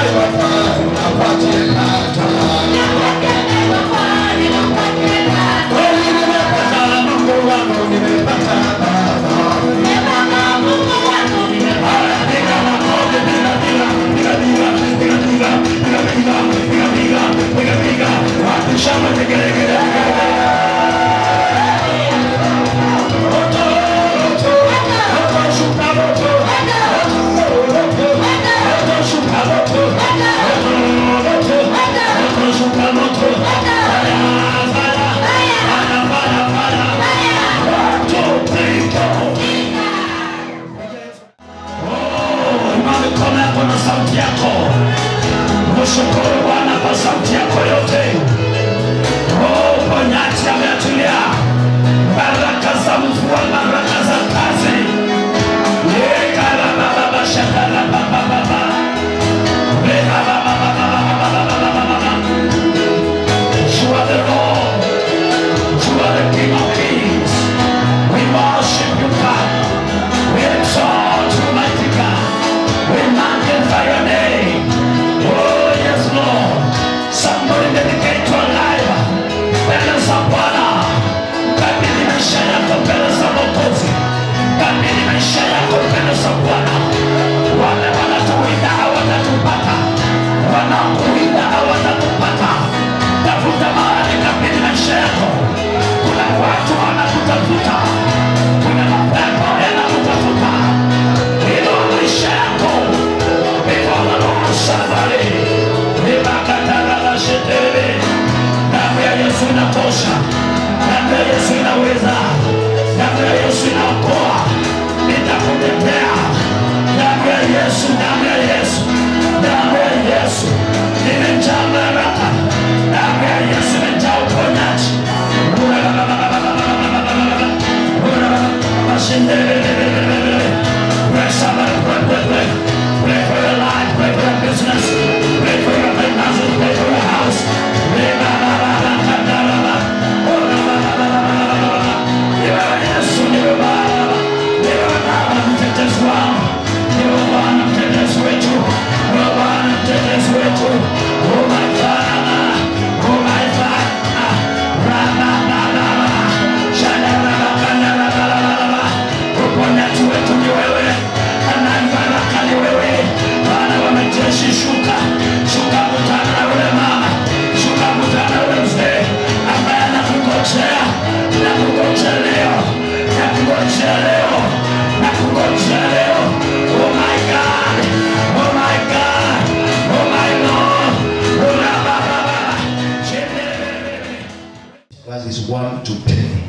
Verses 1 to 10.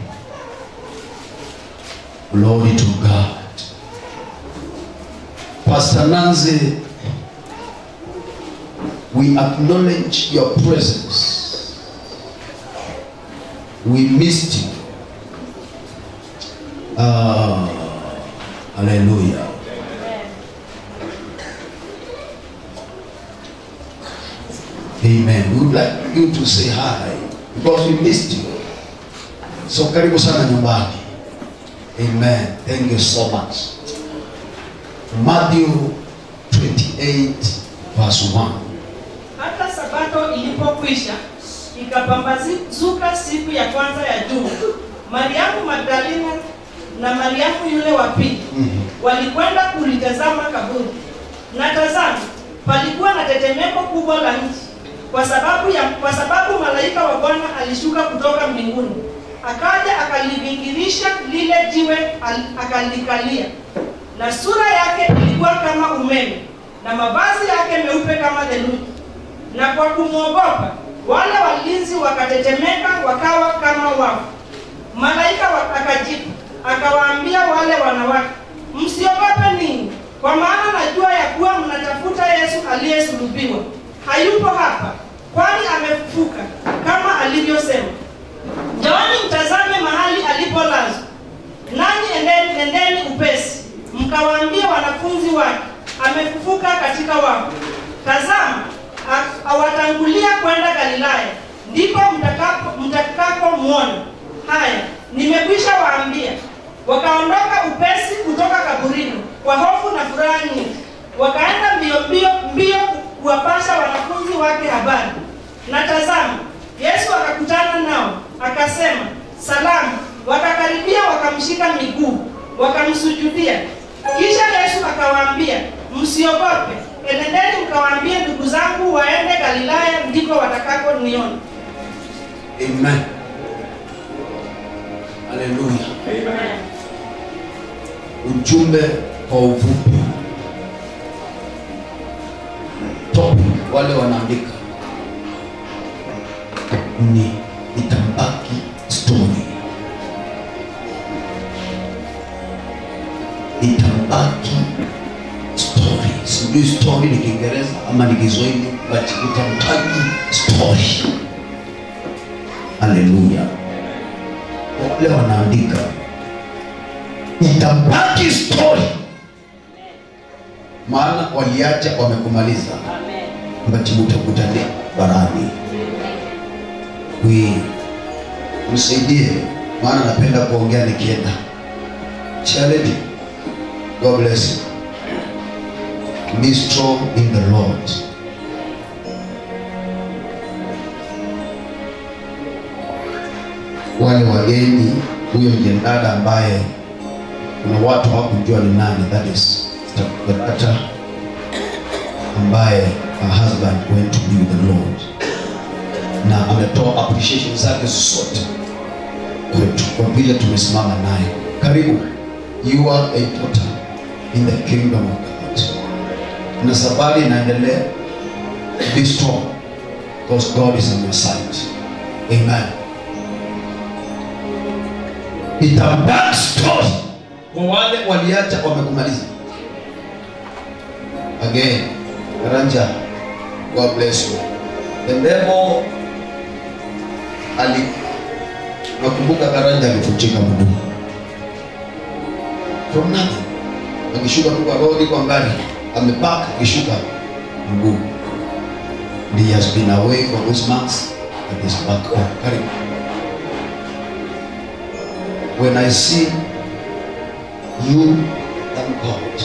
Glory to God. Pastor Nancy, we acknowledge your presence. We missed you. Hallelujah. Amen. We would like you to say hi because we missed you. So karibu sana nyumbani. Amen. Thank you so much. Matthew 28 verse 1. Hata sabato ilipokwisha, ikapambazuka siku ya kwanza ya juma, Mariamu Magdalena na Mariamu yule wa pili walikwenda kulitazama kaburi. Na tazama, palikuwa na tetemeko kubwa la nchi, kwa sababu malaika wa Bwana alishuka kutoka mbinguni. Akaja akalivingirisha lile jiwe akalikalia. Na sura yake ilikuwa kama umeme, na mavazi yake meupe kama theluji. Na kwa kumwogopa, wale walinzi wakatetemeka wakawa kama wafu. Malaika akajibu, akawaambia wale wanawake, msiogope ninyi, kwa maana najua ya kuwa mnatafuta Yesu aliyesulubiwa. Hayupo hapa, kwani amefufuka kama alivyosema. Njooni mtazame mahali alipolazwa. Nanyi endeni upesi, mkawaambie wanafunzi wake, amefufuka katika wafu. Tazama, awatangulia kwenda Galilaya, ndipo mtakapomuona. Haya, nimekwisha waambia. Wakaondoka upesi kutoka kaburini, kwa hofu na furaha nyingi. Wakaenda mbio kuwapasha wanafunzi wake habari. Na tazama, Yesu akakutana nao, akasema, "Salamu." Wakakaribia, wakamshika miguu, wakamsujudia. Kisha Yesu akawaambia, "Msiogope, enendeni mkawaambie ndugu zangu waende Galilaya, ndiko watakaponiona." Amen. Haleluya. Amen. Ujumbe kwa ufupi. Topic wale wanaandika ni itabaki story. Itabaki story. Sijui story ni Kiingereza ama ni Kiswahili, but itabaki story. Haleluya. Wale wanaandika itabaki story, maana waliacha wamekumaliza. Mbati mutakutane barani. Msaidie, maana napenda kuongea nikienda. Charity, God bless you. Be strong in the Lord. Wale wageni, huyo mjendada ambaye kuna watu hawakujua ni nani, that is Tabata, ambaye her husband went to be with the Lord, na ametoa appreciation zake zote kwa vile tumesimama naye. Karibu, you are a daughter in the kingdom of God, na safari inaendelea. Be strong because God is on your side. Amen. Itabaki story kwa wale waliacha wamekumaliza. Again, Karanja, God bless you. The devil nakumbuka Karanja alifutika mguu from nothing, akishuka tu kwa road kwa ngari, amepaka akishuka mguu. He has been away for those months and is back home. Karibu. When I see you, thank God.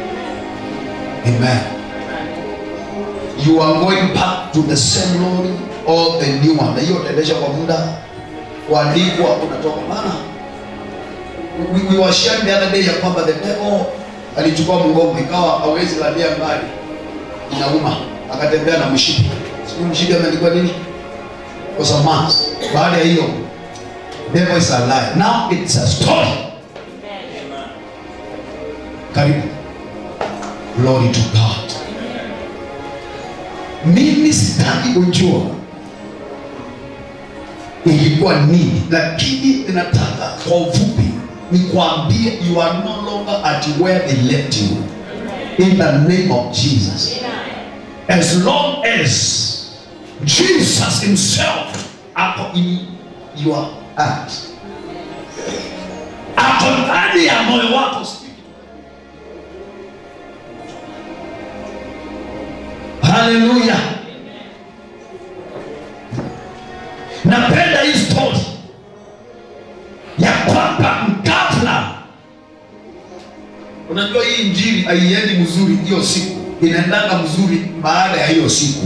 Amen. You are going back to the same Lord or the new one. Na hiyo utaendesha kwa muda kuandikwa unatoka. Maana we were sharing the other day ya kwamba the devil alichukua mgongo, ikawa hawezi lalia mbali, inauma, akatembea na mshipi. Siku mshipi ameandikwa nini? For some months. Baada ya hiyo, devil is alive. Now it's a story. Amen. Karibu. Glory to God. Mimi sitaki kujua ilikuwa nini, lakini ninataka kwa ufupi nikwambie, you are no longer at where they left you. In the name of Jesus. As long as Jesus himself ako in your heart, ako ndani ya moyo wako. Hallelujah. Napenda hii story ya kwamba mkafla, unajua hii injili haiendi mzuri hiyo siku, inaendanga mzuri baada ya hiyo siku.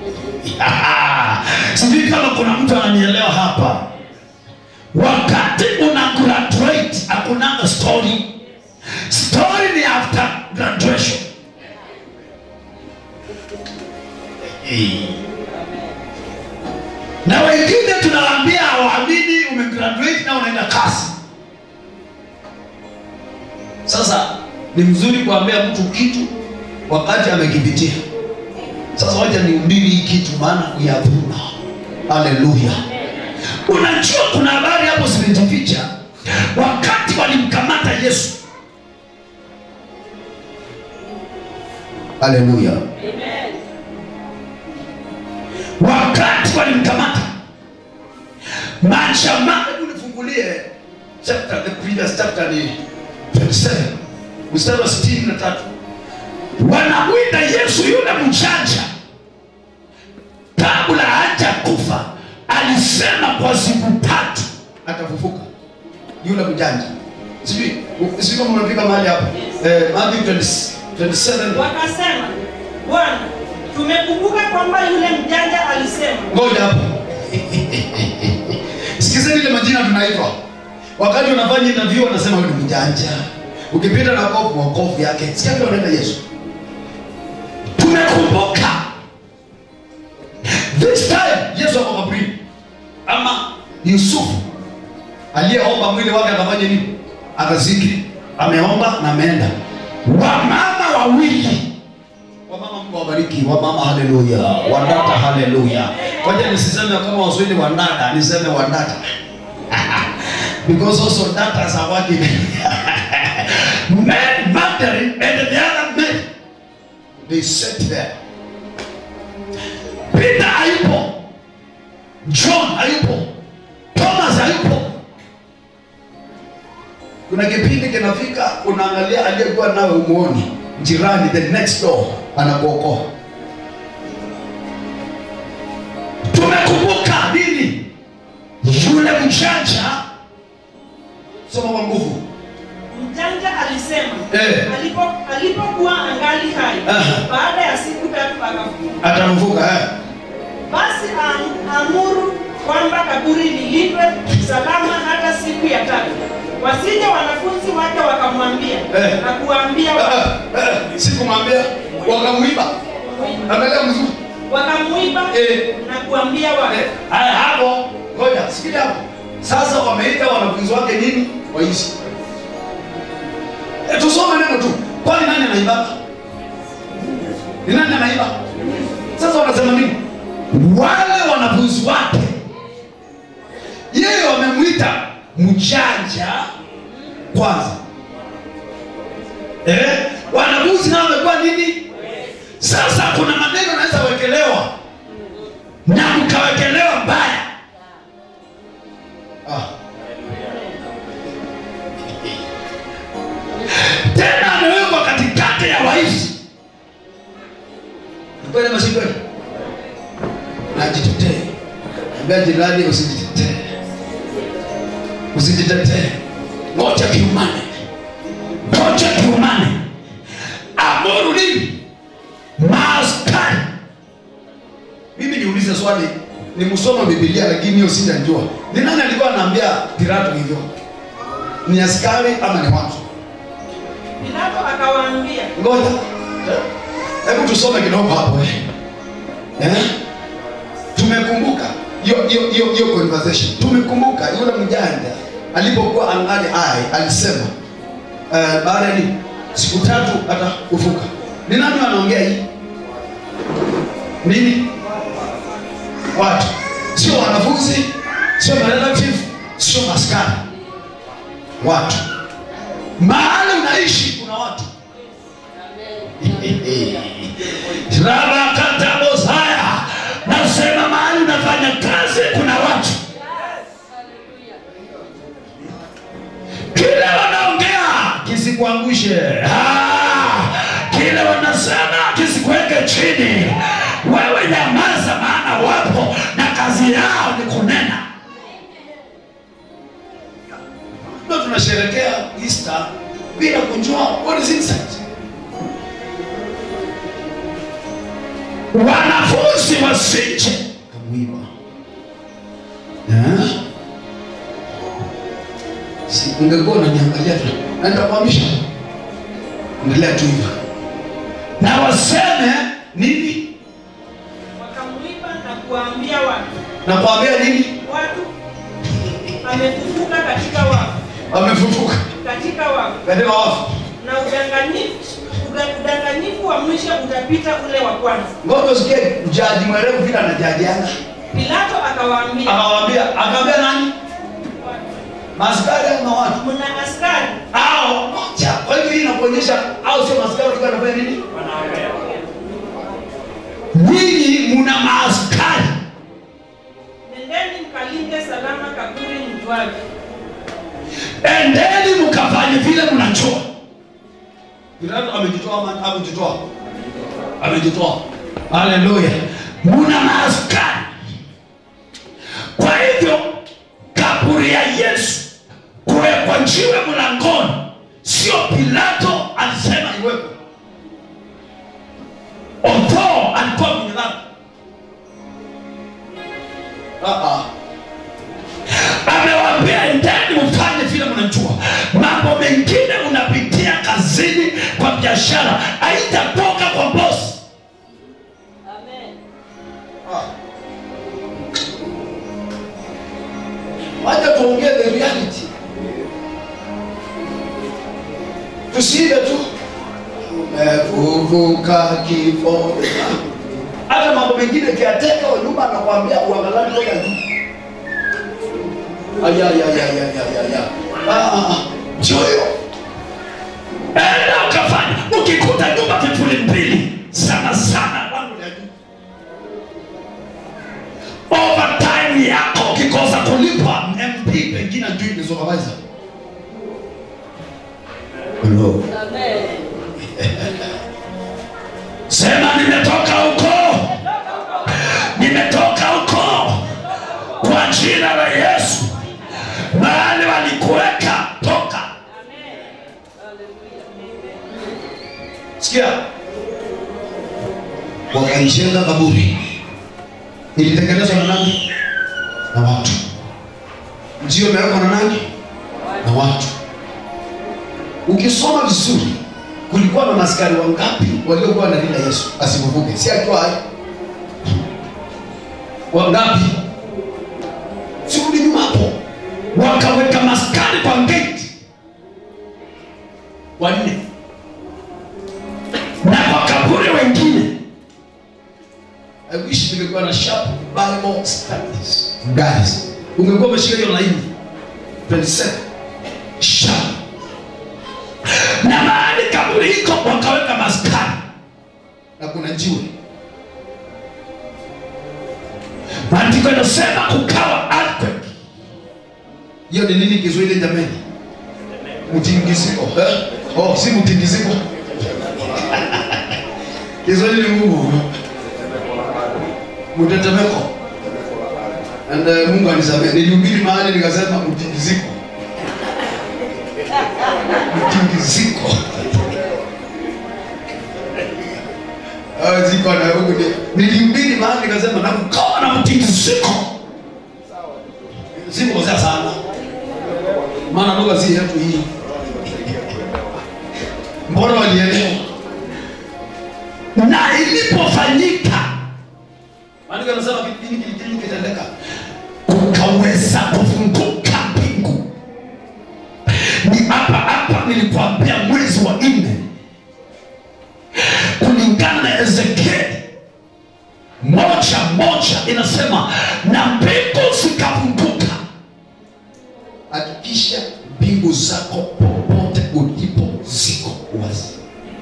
Sijui kama kuna mtu ananielewa hapa. Wakati una graduate hakunanga story. Story ni after graduation. Na wengine tunawaambia hawaamini umegraduate na unaenda kazi. Sasa ni mzuri kuambia mtu kitu wakati amekipitia. Sasa wacha niumbiri hii kitu, maana kuyavuna. Hallelujah. Unajua kuna habari hapo zimejificha. Wakati walimkamata Yesu. Hallelujah. Amen. Wakati walimkamata, majamaa, unifungulie chapter, the previous chapter ni 27 mstari wa 63. Wanamwita Yesu yule mjanja. Kabla haja kufa alisema kwa siku 3 atafufuka. Yule mjanja. Sijui kama unafika mahali hapo. Matthew 27. Wakasema, Bwana, Tumekumbuka kwamba yule mjanja alisema. Ngoja hapo. Sikizeni ile majina tunaitwa. Wakati unafanya interview wanasema wewe ni mjanja. Ukipita na kofu yake, sikia vile wanaenda Yesu. Tumekumbuka. This time Yesu akawaambia ama Yusufu aliyeomba mwili wake akafanya nini? Akaziki. Ameomba na ameenda. Wamama wawili. Wamama Mungu awabariki. Wamama haleluya. Wadada haleluya. Ngoja nisiseme kama Waswahili wadada, niseme wadada. Because also datas are working. Men Magdalene and the other men, they sat there. Peter hayupo, John hayupo, Thomas hayupo. Kuna kipindi kinafika unaangalia aliyekuwa nawe umuoni, jirani the next door anakuokoa. Tumekumbuka nini? Yule mjanja, soma kwa nguvu. Mjanja alisema alipokuwa angali hai, baada ya siku 3 akafufuka. Atamfuka Basi amuru kwamba kaburi lilindwe salama hata siku ya 3. Wasije wanafunzi wake wakamwambia na kuambia sikumwambia wakamuiba. Angalia mzuri. Wakamuiba na kuambia wale. Hapo ngoja sikia hapo. Sasa wameita wanafunzi wake nini? Waishi. Tusome neno tu. Kwani nani anaiba? Ni nani anaiba? Sasa wanasema nini? Wale wanafunzi wake yeye wamemuita mjanja kwanza. Wanafunzi nao wamekuwa nini? Sasa kuna maneno yanaweza wekelewa na mkawekelewa mbaya. Tena amewekwa katikati ya waishi. Mpele mashindwe. Najitetee. Mbele jirani usijitetee. Usijitetee. Ngoja kiumane. Ngoja kiumane. Amuru nini? Maaskari. Mimi niulize swali. Ni msoma Biblia lakini hiyo sijajua. Ni nani alikuwa anaambia Pilato hivyo? Ni askari ama ni watu? Pilato akawaambia. Ngoja. Hebu tusome kidogo hapo Tumekumbuka hiyo conversation. Tumekumbuka yule mjanja alipokuwa angali hai alisema baada ya siku 3 atafufuka. Ni nani anaongea hii? Nini? Watu. Sio wanafunzi, sio relative, sio askari. Watu. Mahali unaishi kuna watu. Raba katabo haya. Nasema mahali unafanya kazi kuna watu. Kile wanaongea kisikuangushe. Kile wanasema kisikuweke chini. Wewe nyamaza maana wapo na kazi yao ni kunena. Ndio tunasherehekea Easter bila kujua what is inside. Wanafunzi wasije kamuiba. Si ungekuwa unaniangalia tu. Naenda kuhamisha. Endelea tu hivyo. Na waseme nini? Wakamuiba na kuambia watu. Na kuambia nini? Watu amefufuka katika wafu. Amefufuka katika wafu. Katika wafu. Na udanganyifu wa mwisho utapita ule wa kwanza. Ngoja usikie jaji mwerevu vile anajajiana. Pilato akawaambia. Akawaambia nani? Maskari ama watu? Mna askari. Moja. Kwa hivyo hii inakuonyesha au sio maskari walikuwa wanafanya nini? Wanaongea. Ninyi mna maaskari. Nendeni mkalinde salama kaburi mjuaji. Endeni mkafanye vile mnajua. Pilato amejitoa ama amejitoa? Amejitoa. Haleluya. Muna maaskari. Kwa hivyo kaburi ya Yesu kuwekwa jiwe mlangoni, sio Pilato alisema iwekwe. Although alikuwa kazini, kwa biashara, haitatoka kwa boss. Amen. Wacha tuongee the reality. Tusiibe tu umevuka kifo. Hata mambo mengine kiateka wa nyumba anakuambia uangalie ngoja tu. Aya. Joyo. Enda ukafanya. Ukikuta nyumba vipuli mbili sana wangu ya juu. Overtime yako ukikosa kulipa MP pengine juu ni supervisor. Hello. Amen. Sema nimetoka huko. Nimetoka huko. Kwa jina la Yesu. Mahali walikuweka toka. Amen. Hallelujah. Sikia. Wakaishenga kaburi. Ilitengenezwa na nani? Na watu. Ndio imewekwa na nani? Na watu. Ukisoma vizuri, kulikuwa na maskari wangapi waliokuwa wanalinda Yesu asivuke? Si akiwa hai. Wangapi? Sirudi nyuma hapo. Wakaweka maskari kwa gate. Wanne. Na kwa kaburi wengine. I wish ningekuwa na sharp Bible studies. Guys, ungekuwa umeshika hiyo line 27 Sharp. Na mahali kaburi iko wakaweka maskari. na kuna jiwe. Maandiko yanasema kukawa earthquake. Hiyo ni nini Kiswahili jamani? Mtingiziko. Oh, si mtingiziko. Kiswahili ni ngumu. Mtetemeko. And Mungu anisamehe. Nilihubiri mahali nikasema mtingiziko. Mtingiziko. Ziko na huko nilihubiri mahali nikasema na kukawa na mtingiziko. Ziko sana. Maana lugha si yetu hii. Mbona walielewa? Na ilipofanyika, Maandiko yanasema kipindi kitendeka. kukaweza kufunguka mbingu. Ni hapa nilikwambia mwezi wa 4 kulingana na Ezekieli 1:1 inasema na mbingu zikafunguka. Hakikisha mbingu zako popote ulipo ziko wazi.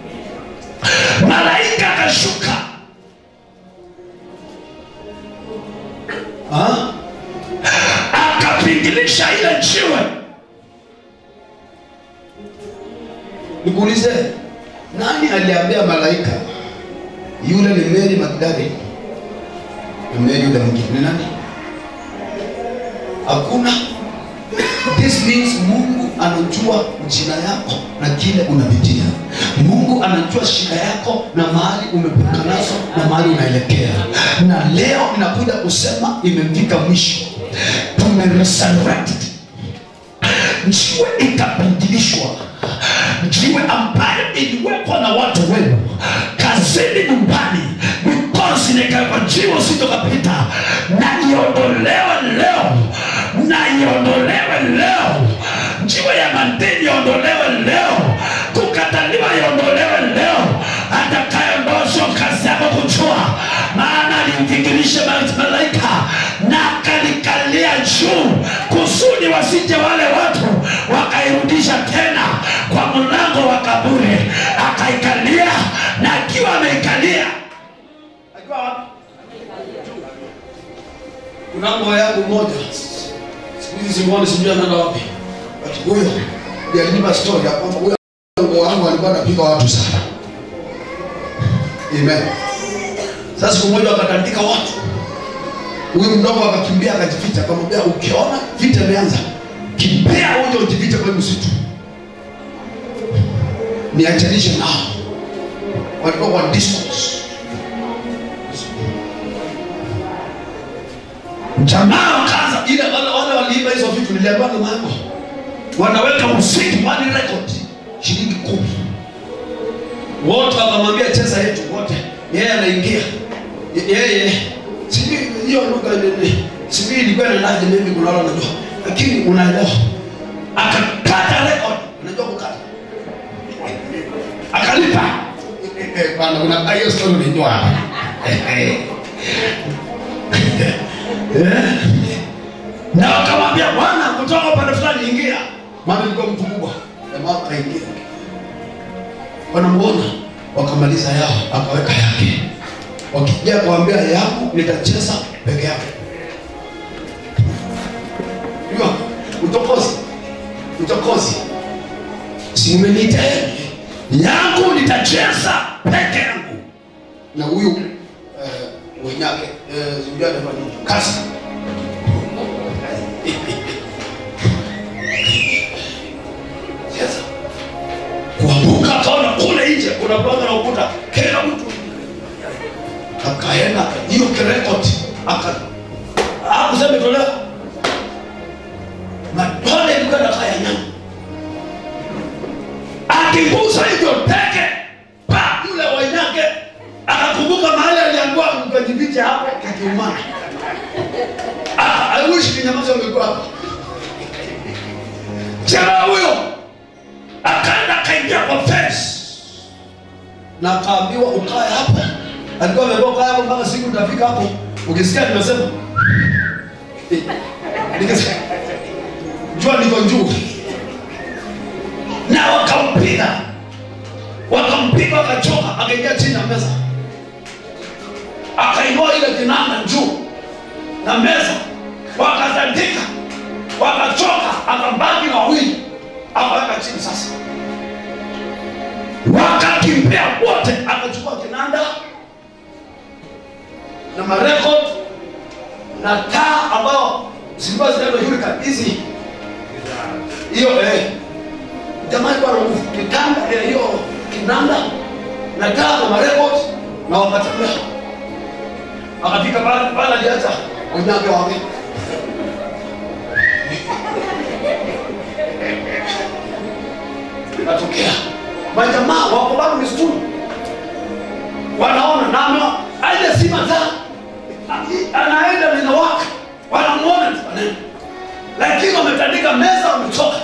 Malaika akashuka. Akapingilisha ile jiwe. Nikuulize, nani aliambia malaika yule ni Mary Magdalene? Mary yule mwingine ni nani? Hakuna. This means Mungu anajua jina yako na kile unapitia. Mungu anajua shida yako na mahali umepeka nazo na mahali unaelekea. Na leo ninakuja kusema imefika mwisho. Tumeresurrected. Jiwe ikapindilishwa. Jiwe ambayo iliwekwa na watu wenu kazini, nyumbani, mikosi nikawekwa jiwe usitokapita. Na iondolewe leo. Na iondolewe leo. Jiwe ya madini iondolewe leo. Kukataliwa iondolewe leo. Atakayeondoshwa kazi yako kuchua. Maana alimfingilisha malaika na akalikalia juu kusudi wasije wale watu wakairudisha tena kwa mlango wa kaburi. Akaikalia na akiwa ameikalia. Akiwa wapi? Kuna mambo yangu moja. Siku hizi simuoni sijui anaenda wapi. But huyo ndiye alinipa story ya kwamba huyo mdogo wangu alikuwa anapiga watu sana. Amen. Sasa siku moja akatandika watu. Huyo mdogo akakimbia akajificha, akamwambia ukiona vita imeanza, kimbia uje ujifiche kwa msitu. Niachanishe nao. Walikuwa kwa discourse. Jamaa wakaanza Ile wale waliiba hizo vitu niliambiwa ni mambo. wanaweka muziki One record shilingi 10. wote wakamwambia cheza yetu wote. Yeye anaingia. Yeye sijui hiyo lugha nini. Sijui ilikuwa inaje mimi kulala najua. Lakini unaelewa. Akakata record. Unajua kukata. Akalipa. Bana una hiyo story unajua hapa. Na wakamwambia bwana kutoka upande fulani ingia. Maana alikuwa mtu mkubwa. Jamaa akaingia. Wanamuona wakamaliza yao akaweka yake. Wakija kuambia yangu nitacheza peke yake. Ndio utokozi. Si umeniita yangu nitacheza peke yangu. Na huyu wenyake sijui anafanya kazi. Kuambuka akaona kule nje kuna brother na ukuta kila mtu akaenda hiyo record hakusema tolea matone ilikuwa kaya nyama akigusa hivyo teke pa yule wanyake akakumbuka mahali aliambiwa mkajibiti hapo kikiumana. I wish kinyamaza ungekuwa hapo. Jamaa huyo akaenda kaingia kwa fence na akaambiwa ukae hapo. Alikuwa ameondoka hapo mpaka siku utafika hapo. Ukisikia nimesema nikasema jua niko juu. Na wakampiga akachoka akaingia chini ya meza. Akainua ile kinanda juu na meza wakatandika wakachoka akabaki na wawili akaweka chini sasa. Wakakimbia wote akachukua kinanda na marekod na taa ambao zilikuwa zinaenda yule hizi hiyo jamaa kwa nguvu kitanda hiyo kinanda na taa na marekod na wakatembea akafika pale aliacha wanyage wake natokea majamaa wako bado msituni wanaona namo aje si mazaa anaenda linawaka wanamuona tunaenda lakini wametandika meza wamechoka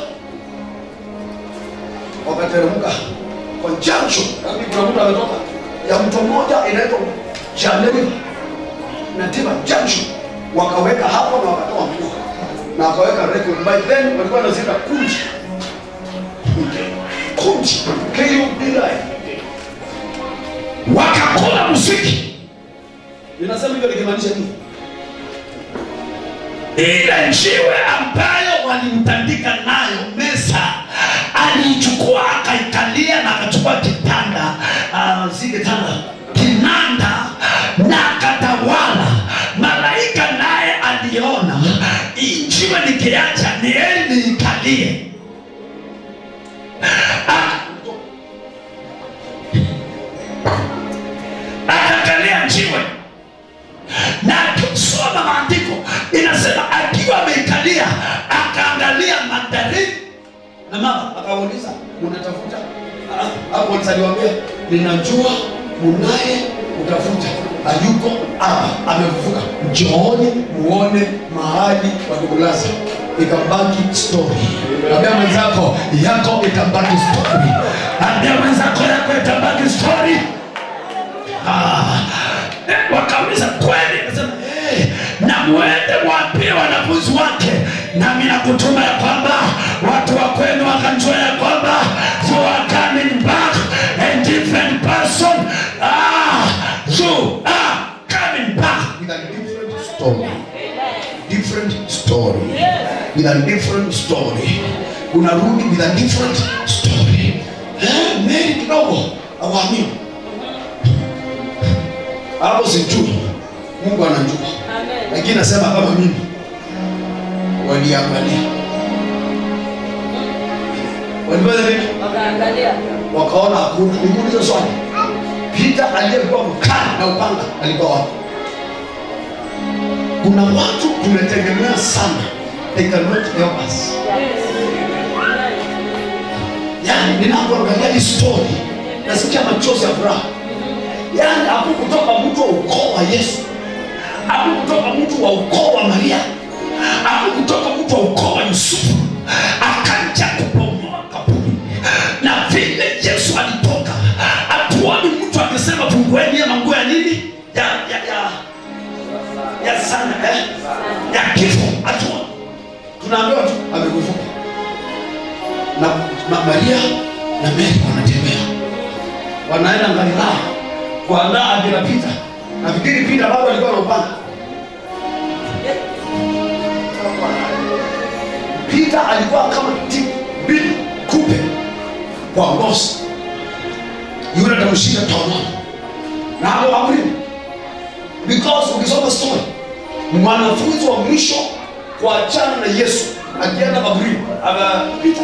wakateremka kwa jancho kama kuna mtu ametoka ya mtu mmoja inaitwa Janeli na tiba jancho wakaweka hapo na wakatoa mkoa na wakaweka record. By then walikuwa wanazika kunji KUBI wakakula muziki. Ninasema hivyo nikimaanisha nini? Ile njiwe ambayo walimtandika nayo meza alichukua akaikalia na akachukua kitanda si kitanda kinanda na akatawala. Malaika naye aliona njiwe nikiacha ni heri niikalie. Akakalia njiwe na kusoma maandiko inasema akiwa ameikalia akaangalia mandhari na mama akauliza unatafuta hapo alisaliwaambia ninajua munaye utafuta hayuko hapa amefufuka njooni muone mahali walikulaza. Ikabaki story. Ambia mwenzako yako itabaki story. Ambia mwenzako yako itabaki story. Wakauliza kweli akasema na muende waambie wanafunzi wake nami nakutuma ya kwamba watu wa kwenu wakanjua ya kwamba you are coming back a different person. You are coming back with a different story. Different story. With a different story. Unarudi with a different story. Meri kidogo awamini. Hapo sijui. Mungu anajua. Lakini nasema kama mimi waliangalia. Walifanya nini? Wakaangalia. Wakaona hakuna. Nikuuliza swali. Peter aliyekuwa mkali na upanga alikuwa wapi? Kuna watu tumetegemea sana. They cannot help us. Yani ninapoangalia hii story nasikia machozi ya furaha. Yaani hakukutoka mtu wa ukoo wa Yesu, hakukutoka mtu wa ukoo wa Maria, hakukutoka mtu wa ukoo wa Yusufu, akaja kubomoa kaburi. Na vile Yesu alitoka, hatuoni mtu akisema fungueni manguo ya nini ya sana ya kifo. Hatuoni, tunaambiwa tu amekufuka. Na Maria na Mary wanatembea, wanaenda Galilaya kuandaa akina Peter. Nafikiri Peter bado alikuwa anapanga. Peter alikuwa kama mbili kupe kwa ngozi, yule atamshika tono na hapo amri. Because ukisoma story, mwanafunzi wa mwisho kuachana na Yesu akienda kaburini Peter.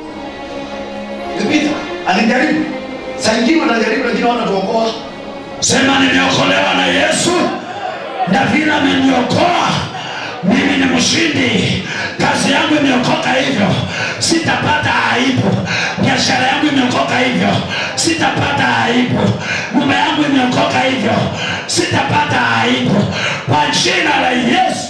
Peter alijaribu, saa nyingine anajaribu lakini wana tuokoa. Sema nimeokolewa na Yesu, na vile ameniokoa mimi ni mshindi. Kazi yangu imeokoka hivyo, sitapata aibu. Biashara yangu imeokoka hivyo, sitapata aibu. Nyumba yangu imeokoka hivyo, sitapata aibu. Kwa jina la Yesu.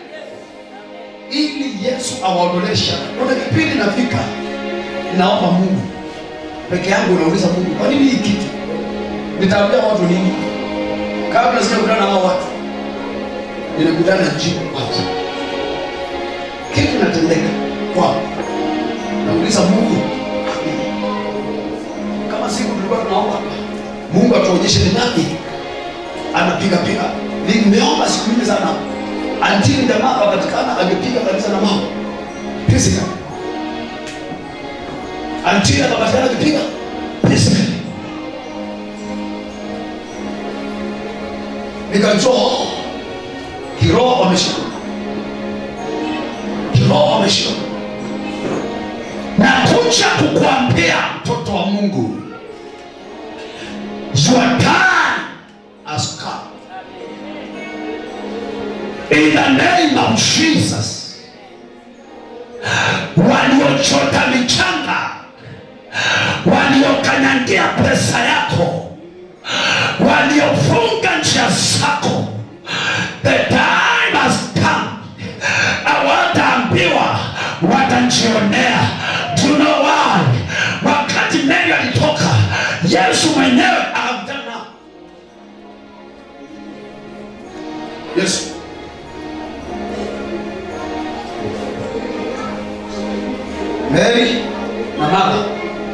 Ili Yesu awaondolesha. Kuna kipindi nafika, naomba Mungu peke yangu, nauliza Mungu, kwa nini hii kitu? Nitaambia watu nini? Kabla sijakutana na hao watu, nilikutana na jibu kwanza. Kitu natendeka kwa nauliza Mungu, kama siku tulikuwa tunaomba Mungu atuonyeshe ni nani anapiga piga. Nimeomba siku nyingi sana until jamaa akapatikana amepiga kanisa na mama physical, until akapatikana amepiga physical. Nikajua kiroho ameshika, kiroho ameshika. Na kuja kukuambia mtoto wa Mungu, your time has come. In the name of Jesus. Waliochota michanga, waliokanyangia pesa yako, waliofunga njia zako, the time has come. Hawataambiwa, watajionea. Do you know why? Wakati Mary alitoka, Yesu mwenyewe akakutana. Yesu Mary na mama,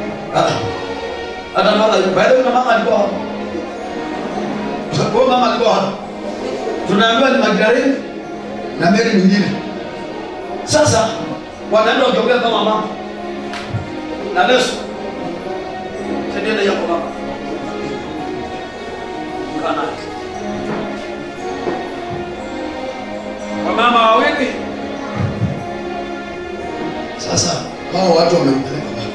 hata mama baada ya mama alikuwa hapo. Kwa mama alikuwa hapo, tunaambiwa ni Magdalene na Mary mwingine. Sasa wanaenda wakiongea kama mama na Yesu, sasa yako mama kana kwa mama wawili. Sasa hao watu wamempeleka baba,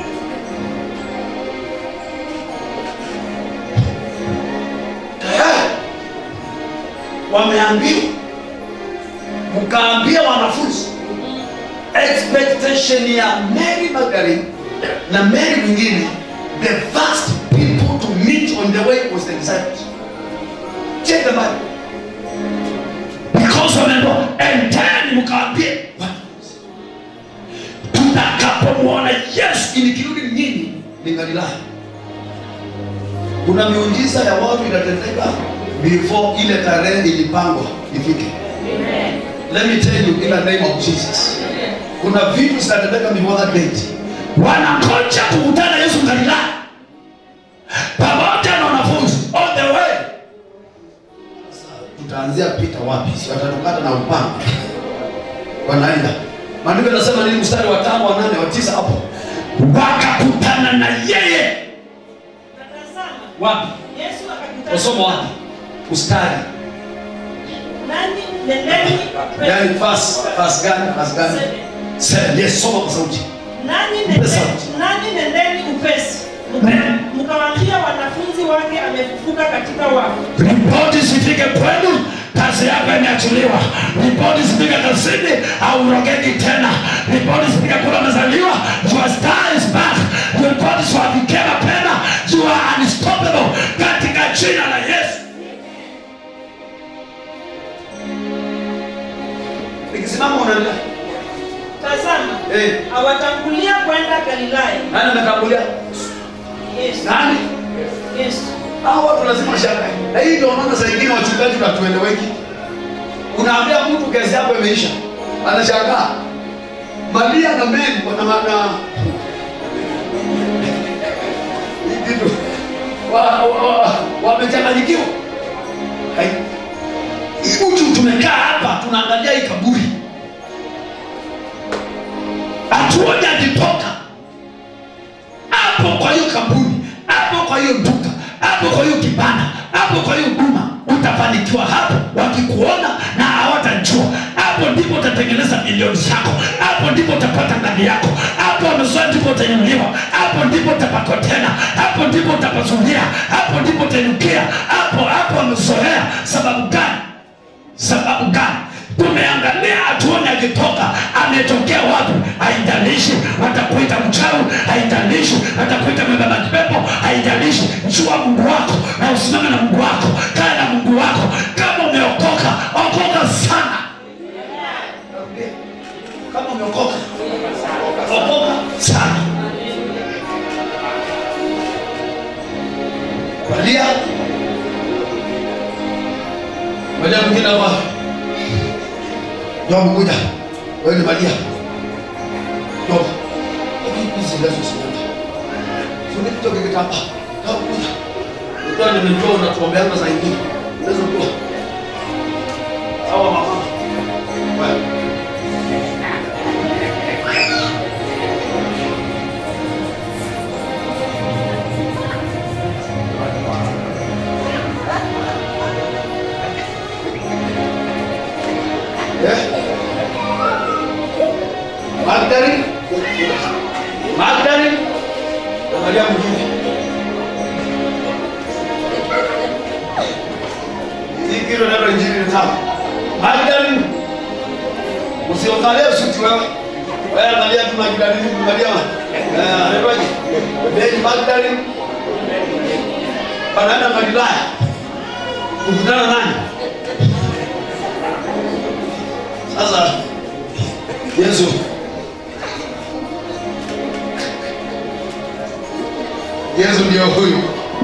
wameambiwa, mkaambia wanafunzi. Expectation ya Mary Magdalene na Mary mwingine, the first people to meet on the way was the disciples. Check the Bible. Because wamendo endeni mkaambie tutakapomuona Yesu. Nikirudi nyinyi ni Galilaya. Kuna miujiza ya watu inatendeka before ile tarehe ilipangwa ifike. Amen. Let me tell you in the name of Jesus. Kuna vitu zinatendeka before that date. Wanangoja kukutana Yesu Galilaya pamoja na wanafunzi on the way. Tutaanzia Peter wapi? Si watatukata na upanga. Wanaenda. Maandiko yanasema nini mstari wa 5 wa 8 wa 9 hapo? Wakakutana na yeye. Wapi? Yesu akakutana. Usoma wapi? Mstari. Nani nendeni? Yaani fast gani? Sema yes, soma kwa sauti. Nani nendeni upesi. Mkawaambia wanafunzi wake amefufuka katika wafu. Ripoti zifike kwenu, kazi yako imeachiliwa. Ripoti zifike kazini, haurogeki tena. Ripoti zifike kula umezaliwa, your star is back. Ripoti zifike mapema, You are unstoppable katika jina la Yesu. Nikisimama unaenda. Tazama, awatangulia kwenda Galilaya. Nani ametangulia? Yesu. Nani? Yesu. Hao watu lazima shaka. Na hii ndio maana saa nyingine wachungaji tunatueleweki. Unaambia mtu kesi yako imeisha. Anashangaa. Maria na Mary wana maana kitu wamechanganyikiwa. Hivi tumekaa hapa tunaangalia hii kaburi. Atuone akitoka hapo kwa hiyo kaburi, hapo kwa hiyo duka, hapo kwa hiyo kibanda, hapo kwa hiyo huduma. Utafanikiwa hapo, wakikuona na hawatajua. Hapo ndipo utatengeneza milioni zako. Hapo ndipo utapata ngani yako. Hapo amezoea ndipo utainuliwa. Hapo ndipo utapata tena. Hapo ndipo utapazulia. Hapo ndipo utainukia. Hapo amezoea. Sababu gani? Sababu gani? Tumeangalia atuone akitoka ametokea wapi. Haijalishi watakuita mchawi, haijalishi watakuita mbeba kipepo, haijalishi. Jua Mungu wako na usimame na Mungu wako. Kaa na Mungu wako. Kama umeokoka, okoka sana. Kama umeokoka, okoka sana. Maria mwingine hapa. Ndio mkuja. Wewe ni Maria. Ndio. Hizi ndizo sisi. Sio kutoka kitapa. Ndio kuja. Ndio nimetoa na tuombeana za ingine. Unaweza kuwa. Hawa mama. Wewe. Magdalene na Maria mwingine. Hii ndio ndio injili nitamu. Magdalene usiokalie usitu wewe. Wewe angalia tu Magdalene Maria. Anaitwaje? Mary Magdalene. Banaenda Galilaya. Kukutana nani? Sasa Yesu ndio huyu.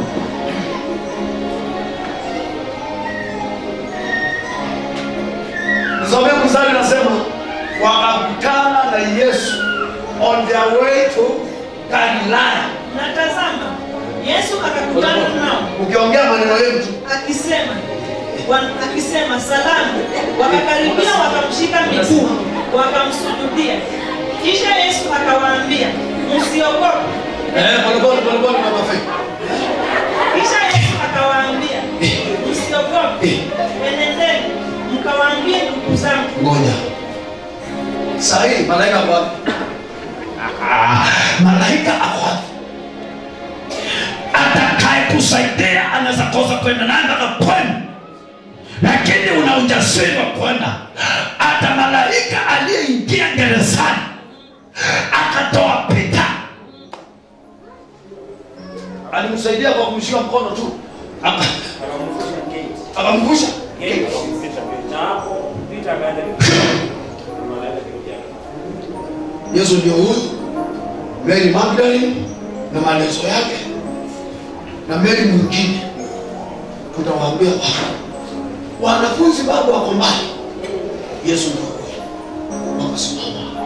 Nisome mstari nasema wakakutana na Yesu on their way to Galilaya. Na tazama, Yesu akakutana nao. Ukiongea maneno yetu akisema salamu. Wakakaribia wakamshika miguu, wakamsujudia. Kisha Yesu akawaambia, msiogope. Pole mama Faith. Kisha Yesu akawaambia, msiogope. Enendeni mkawaambie ndugu zangu. Ngoja. Sahi malaika kwa malaika akwa atakaye kusaidia anaweza kosa kwenda naye mpaka pwani, lakini una ujasiri wa kwenda. Hata malaika aliyeingia gerezani akatoa Pita, alimsaidia kwa kumshika mkono tu, akamvusha. Yesu ndio huyu. Mary Magdalene na maelezo yake na Mary mwingine. Tutawaambia wanafunzi bado wako mbali. Yesu ndio huyu. Wakasimama.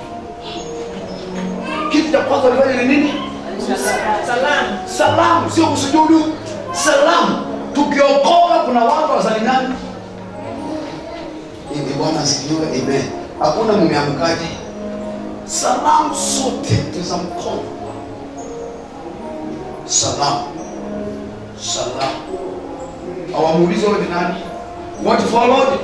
Kitu cha kwanza alifanya ni nini? Salamu, sio kusujudu. Salamu. Tukiokoka kuna watu wasalimiana. Hivi Bwana asifiwe, amen. Hakuna mmeamkaje? Salamu sote za mkono. Salamu. Awamuulize wewe ni nani? What followed?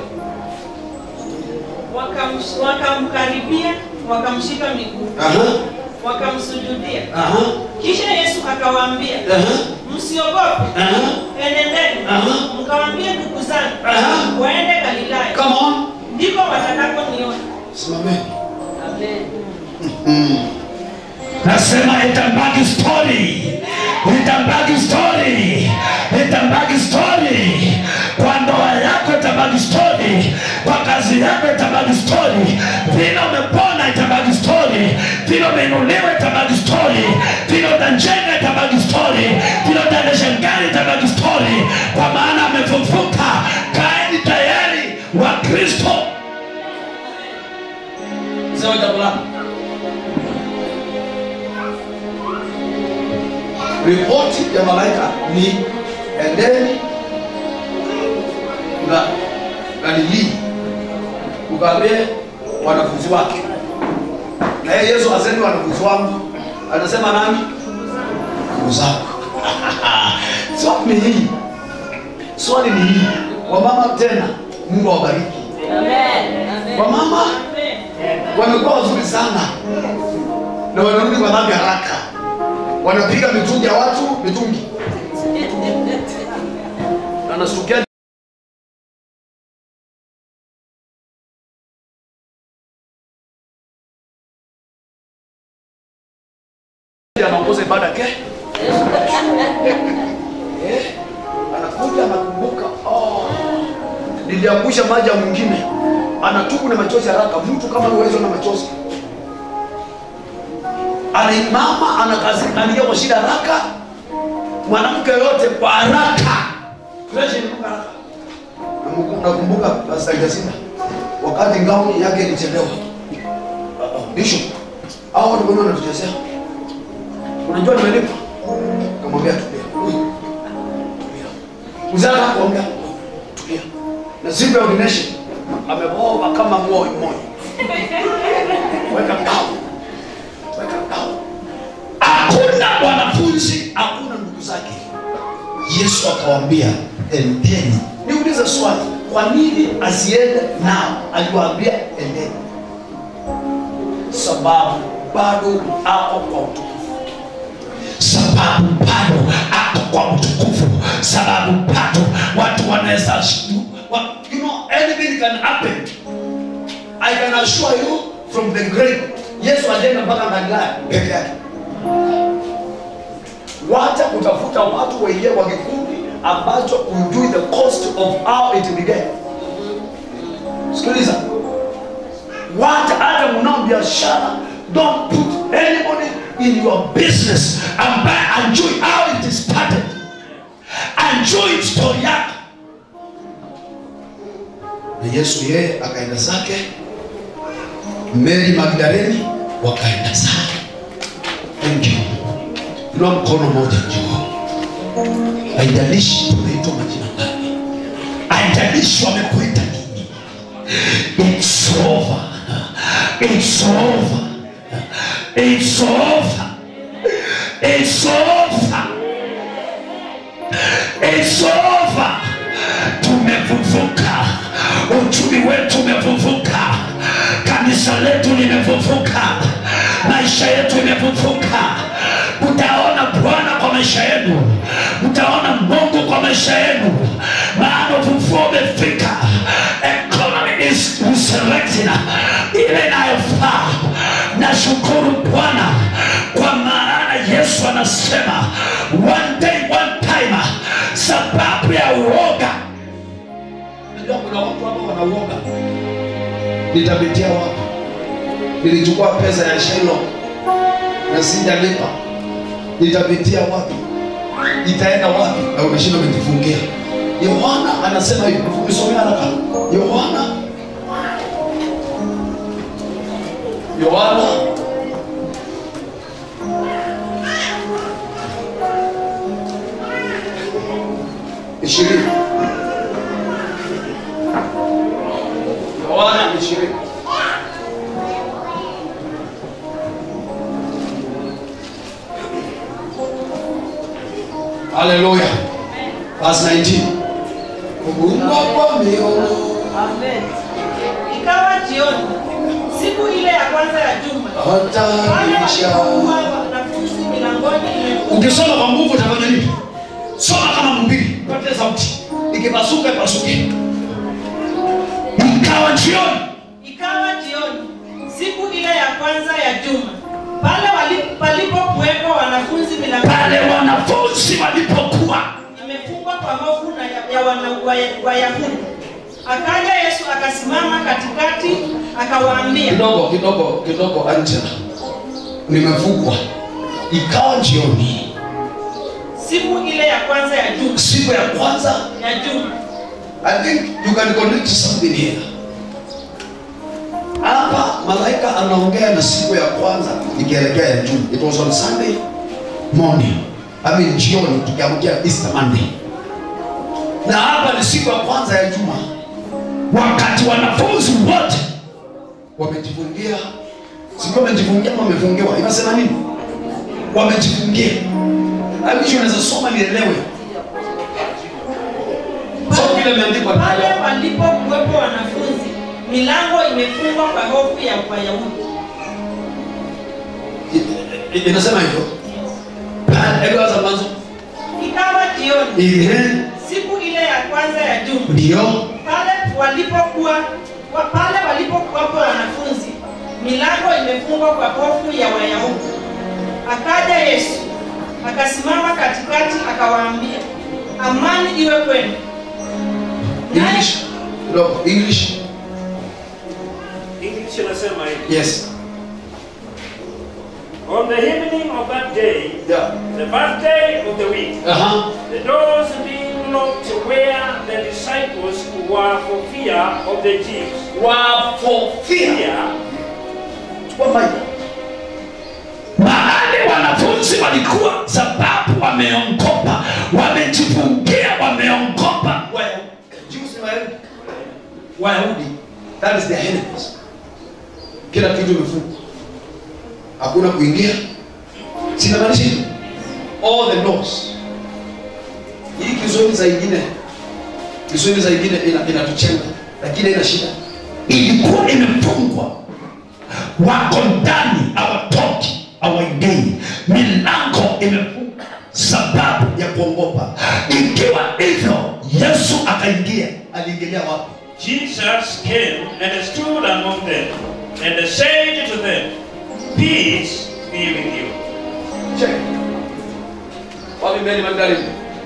Wakamkaribia, wakamshika miguu. Wakamsujudia. Kisha Yesu akawaambia, msiogope. Enendeni mkawaambie ndugu zangu waende Galilaya. Come on. Ndiko watakaponiona. Simameni. Amen. Nasema itabaki story itabaki story, itabaki story. Kwa ndoa yako itabaki story, kwa kazi yako itabaki story, vile umepona itabaki story, vile umeinuliwa itabaki story, vile utajenga itabaki story, vile utaendesha gari itabaki story, kwa maana amefufuka. Kaeni tayari wa Kristo. Sema tabula. Ripoti ya malaika ni endeni na Galilii ukaambie wanafunzi wake. Na Yesu asemi wanafunzi wangu, anasema nani? Ndugu zako. Swali ni hii. Swali ni hii. Wamama tena, Mungu awabariki. Amen. Wamama wamekuwa wazuri sana. Na wanarudi kwa dhambi haraka. Wanapiga mitungi ya watu, mitungi. Anasukia anaongoza ibada ke? Anakuja anakumbuka, niliangusha maji ya mwingine. Anatubu na machozi haraka. Mtu kama uwezo na machozi. Anaimama, anakaziania kwa shida haraka. Mwanamke yote kwa haraka. Fresh ni haraka. Nakumbuka Pastor Jacinta wakati ngauni yake ilichelewa. Bishop, hao watu wengi wanatuchezea. Unajua nimelipa? Kamwambia tulia. Uzaka kuongea. Tulia. Na simple ordination. Ameboa kama moyo. Weka down. Hakuna wanafunzi, hakuna ndugu zake. Yesu akawaambia endeni. Niulize swali, kwa nini asiende nao? Aliwaambia endeni. Sababu bado ako kwa utukufu. Sababu bado ako kwa utukufu. Sababu bado watu wanaweza, you know, anything can happen. I can assure you from the grave. Yesu ajenga mpaka Galilaya peke yake. Wacha kutafuta watu wenyewe wa kikundi ambacho ujui the cost of how it began. Sikiliza. Wacha hata mnao biashara, don't put anybody in your business ambaye ajui how it started, ajui story yako. Na Yesu yeye akaenda zake, Mary Magdalene wakaenda zake. Thank you. Ndio mkono mmoja juu. Haijalishi tumeitwa majina gani. Haijalishi wamekuita nini. It's over. It's over. It's over. It's over. It's over. Tumefufuka. Uchumi wetu umefufuka. Kanisa letu limefufuka. Maisha yetu imefufuka. Utaona Bwana kwa maisha yenu. Utaona Mungu kwa maisha yenu. Maana ufufuo umefika. Economy is resurrecting. Ile inayofaa. Nashukuru Bwana kwa maana Yesu anasema one day one time. Sababu ya uoga. Ndio kuna watu ambao wanauoga. Nitapitia wapi? Nilichukua pesa ya Shiloh na sijalipa. Nitapitia wapi? Itaenda wapi? Na umeshinda umejifungia. Yohana anasema hivi, nisomea haraka. Yohana ishirini. Yohana 20. Hallelujah. Verse 19. Kugunga kwa mioyo. Amen. Ikawa jioni, siku ile ya kwanza ya juma, wale waliokuwa wanafunzi milangoni imefungwa. Ukisoma kwa nguvu utafanya nini? Soma kama mhubiri, pata sauti. Ikipasuka ipasuke. Ikawa jioni. Ikawa jioni, siku ile ya kwanza ya juma, pale palipokuwepo wanafunzi milangoni. Pale wanafunzi walipokuwa imefungwa kwa hofu na Wayahudi. Akaja Yesu akasimama katikati akawaambia, kidogo Angela, nimefungwa. Ikawa jioni, siku ile ya kwanza ya juma. Siku ya kwanza ya juma. I think you can connect something here. Hapa malaika anaongea na siku ya kwanza ikielekea ya juma. It was on Sunday morning. I mean jioni tukiamkia Easter Monday. Na hapa ni siku ya kwanza ya juma. Wakati wanafunzi wote wamejifungia. Sio wamejifungia ama wamefungiwa. Inasema nini? Wamejifungia. I wish unaweza soma nielewe. Sio vile imeandikwa pale walipokuwepo wanafunzi, milango imefungwa kwa hofu ya Wayahudi. Inasema hivyo. Hebu anza mwanzo. Ikawa jioni. Siku ile ya kwanza ya juma. Ndio. Pale walipokuwepo wanafunzi, milango imefungwa kwa hofu ya Wayahudi. Akaja Yesu akasimama katikati akawaambia, amani iwe kwenu. English. No, English. English inasema hivi. Yes. On the evening of that day, Yeah. the first day of the week, the doors being locked where the disciples were for fear of the Jews. Were for fear. mahali wanafunzi walikuwa, sababu wameongopa, wamejifungia, wameongopa. Wayahudi, that is their enemies. Kila kitu imefungwa, hakuna kuingia. Sinamaanisha hivi, all the doors. Hii Kiswahili za ingine inatuchenga, lakini ina shida. Ilikuwa imefungwa, wako ndani, hawatoki, hawaingii. Milango imefungwa sababu ya kuongopa. Ikiwa hivyo, Yesu akaingia. Aliingia wapi? Jesus came and stood among them and said to them, peace be with you. Check. Wapi mbele Magdalene?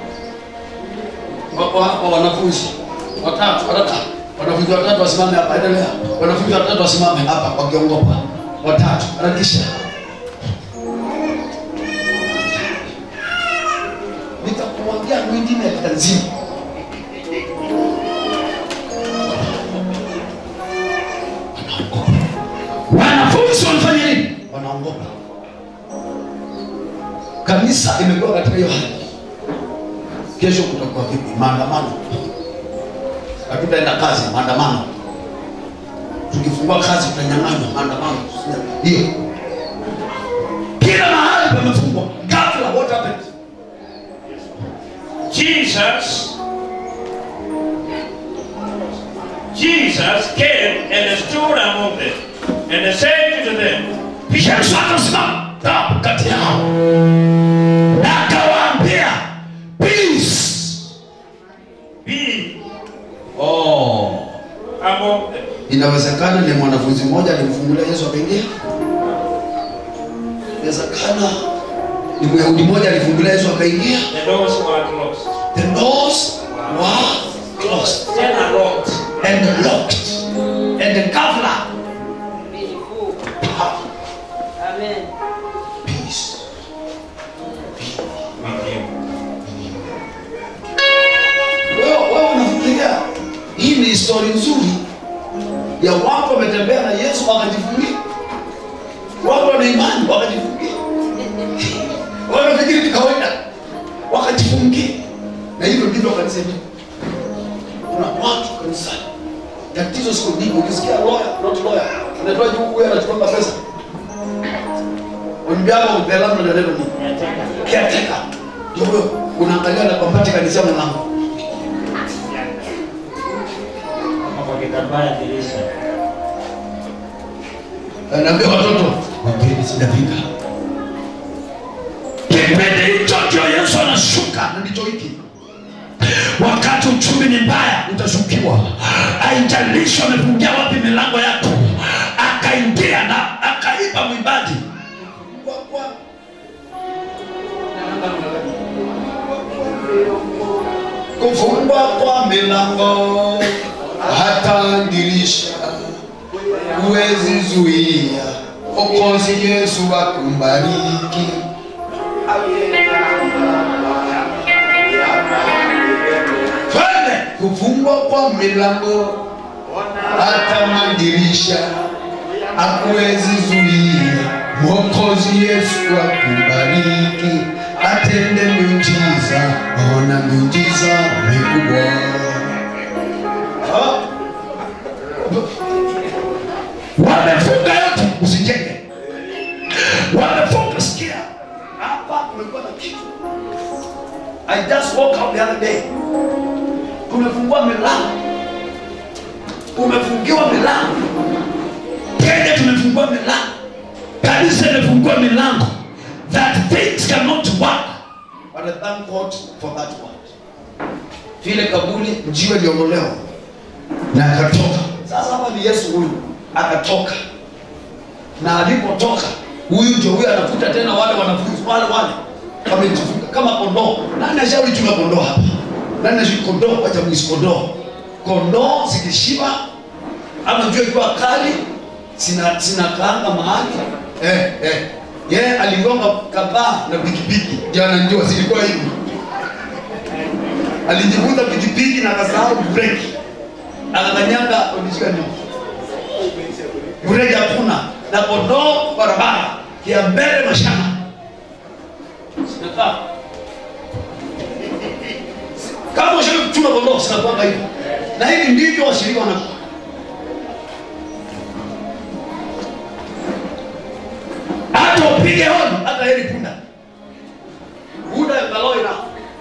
Wapo wanafunzi watatu. Wanafunzi watatu wasimame hapa. Endelea. Wanafunzi watatu wasimame hapa wakiongopa. Watatu. Harakisha. Nitakuambia mwingine atazima. Wanafunzi wanafanya nini? Wanaongopa. Kanisa imekuwa katika hiyo hali. Kesho kutakuwa vipi? Maandamano. Hatutaenda kazi, maandamano. Tukifungua kazi tutanyang'anywa, maandamano. Hiyo. Kila mahali pamefungwa. Ghafla, what happened? Jesus came and stood among them and said to them, Yesu akasimama kati yao na akawaambia, peace be among them. Inawezekana ni mwanafunzi mmoja alimfungulia Yesu akaingia. Inawezekana ni Myahudi mmoja alifungulia Yesu akaingia. The doors were closed. The doors were closed And locked. and locked. And the ghafla. Amen. Peace. With you. Wewe unafikiria hii ni historia nzuri ya watu wametembea na Yesu wakajifungia. Watu wana imani wakajifungia. Wanafikiri ni kawaida wakajifungia. Na hivyo ndivyo kanisa hili. Kuna watu kanisa. Tatizo sio nini, ukisikia lawyer, not lawyer. Anatoa juu huyu anachukua pesa. Unjao mbele na ndio nini? Kiateka. Ndio unaangalia na kompati kanisa mlango. Anaambia watoto wapeni sijapika. Kipindi hicho ndio Yesu anashuka. Na ndicho hiki. Wakati uchumi ni mbaya, utashukiwa. Haijalishi wamefungia wapi milango yako, akaingia na akaiba mwimbaji. kufungwa kwa milango hata dirisha huwezi zuia. Okozi Yesu akubariki. Kufungwa kwa milango hata madirisha hakuwezi zuia. Mwokozi Yesu akubariki, atende miujiza, ona miujiza mikubwa. Wamefunga yote, usijenge. Wamefunga, sikia. Hapa kumekuwa na kitu. I just woke up the other day. Tumefungua milango. Umefungiwa milango. Kenya tumefungua milango. Kanisa limefungua milango. That things cannot work. But I thank God for that word. Vile kabuli jiwe liondolewa na akatoka. Sasa hapa ni Yesu huyu akatoka. Na alipotoka huyu ndio huyu anakuta tena wale wanafunzi wale wamejifunga kama kondoo. Nani ashauri chunga kondoo hapa? Nani ashauri kondoo? Wacha mwisi kondoo. Kondoo zikishiba ama jua ikiwa kali sina kaanga mahali. Yeye aligonga kadhaa na pikipiki. Jana ndio zilikuwa hivi. Alijivuta pikipiki na akasahau breki. Akakanyanga onishika nini? Breki hakuna na kondoo barabara kia mbele mashamba. Sinakaa. Kama unataka kuchunga kondoo sinakuwa hivyo. Na hivi ndivyo washirika wanakuwa. Hata upige honi, hata heri punda. Punda ngalo ina.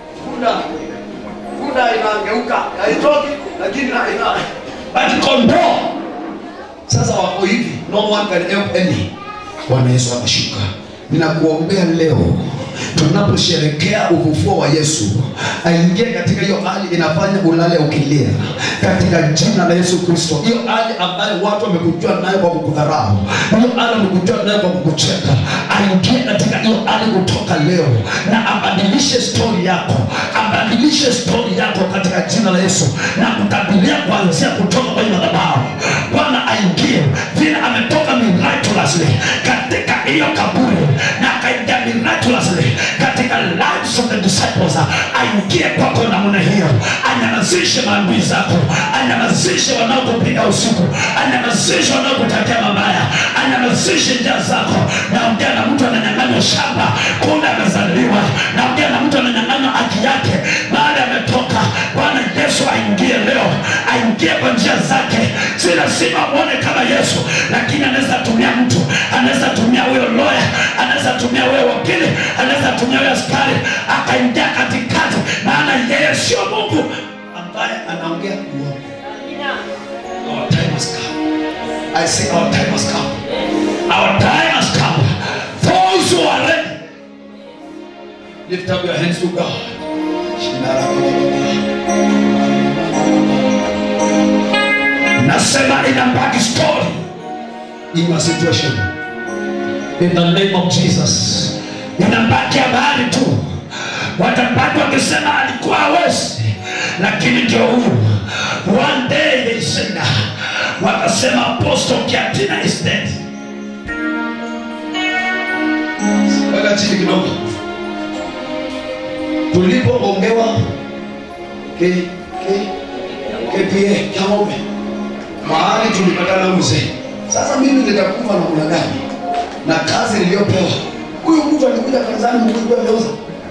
Punda inageuka, haitoki lakini ina. but kondoo Sasa wako hivi, no one can help any. Bwana Yesu akashuka. Ninakuombea leo tunaposherehekea ufufuo wa Yesu, aingie katika hiyo hali inafanya ulale ukilia katika jina la Yesu Kristo. Hiyo hali ambayo watu wamekujua nayo kwa kukudharau, hiyo hali wamekujua nayo kwa kukucheka, aingie katika hiyo hali kutoka leo na abadilishe story yako, abadilishe story yako katika jina la Yesu, na kutabilia kuanzia kutoka kwa madhabahu. Bwana aingie vile ametoka miraculously katika hiyo kaburi na akaingia miraculously katika lives of the disciples. Aingie kwako namna hiyo, anyamazishe maadui zako, anyamazishe wanaokupiga usiku, anyamazishe wanaokutakia mabaya, anyamazishe njia zako. Naongea na mtu ananyang'anywa shamba kumbe amezaliwa, naongea na mtu ananyang'anywa haki yake baada ametoka. Bwana Yesu aingie leo, aingie kwa njia zake. Si lazima muone kama Yesu, lakini anaweza tumia mtu, anaweza tumia huyo lawyer, anaweza tumia huyo wakili, anaweza tumia huyo askari, akaingia katikati, maana yeye sio Mungu ambaye anaongea uongo. Our time has come. I say our time has come. Our time has come. Those who are ready, lift up your hands to God. nasema inabaki story in your situation. in the name of Jesus. Inabaki habari tu. Watabaki wakisema alikuwa hawezi, lakini ndio huyu. One day they said that, wakasema Apostle Kiatina is dead. Wala chini kidogo. Tulipoongewa KPA Kamome, mahali tulipatana mzee. Sasa mimi nitakufa na kuna gani? Na kazi niliyopewa. Huyu mtu alikuja kanisani Mungu ameuza.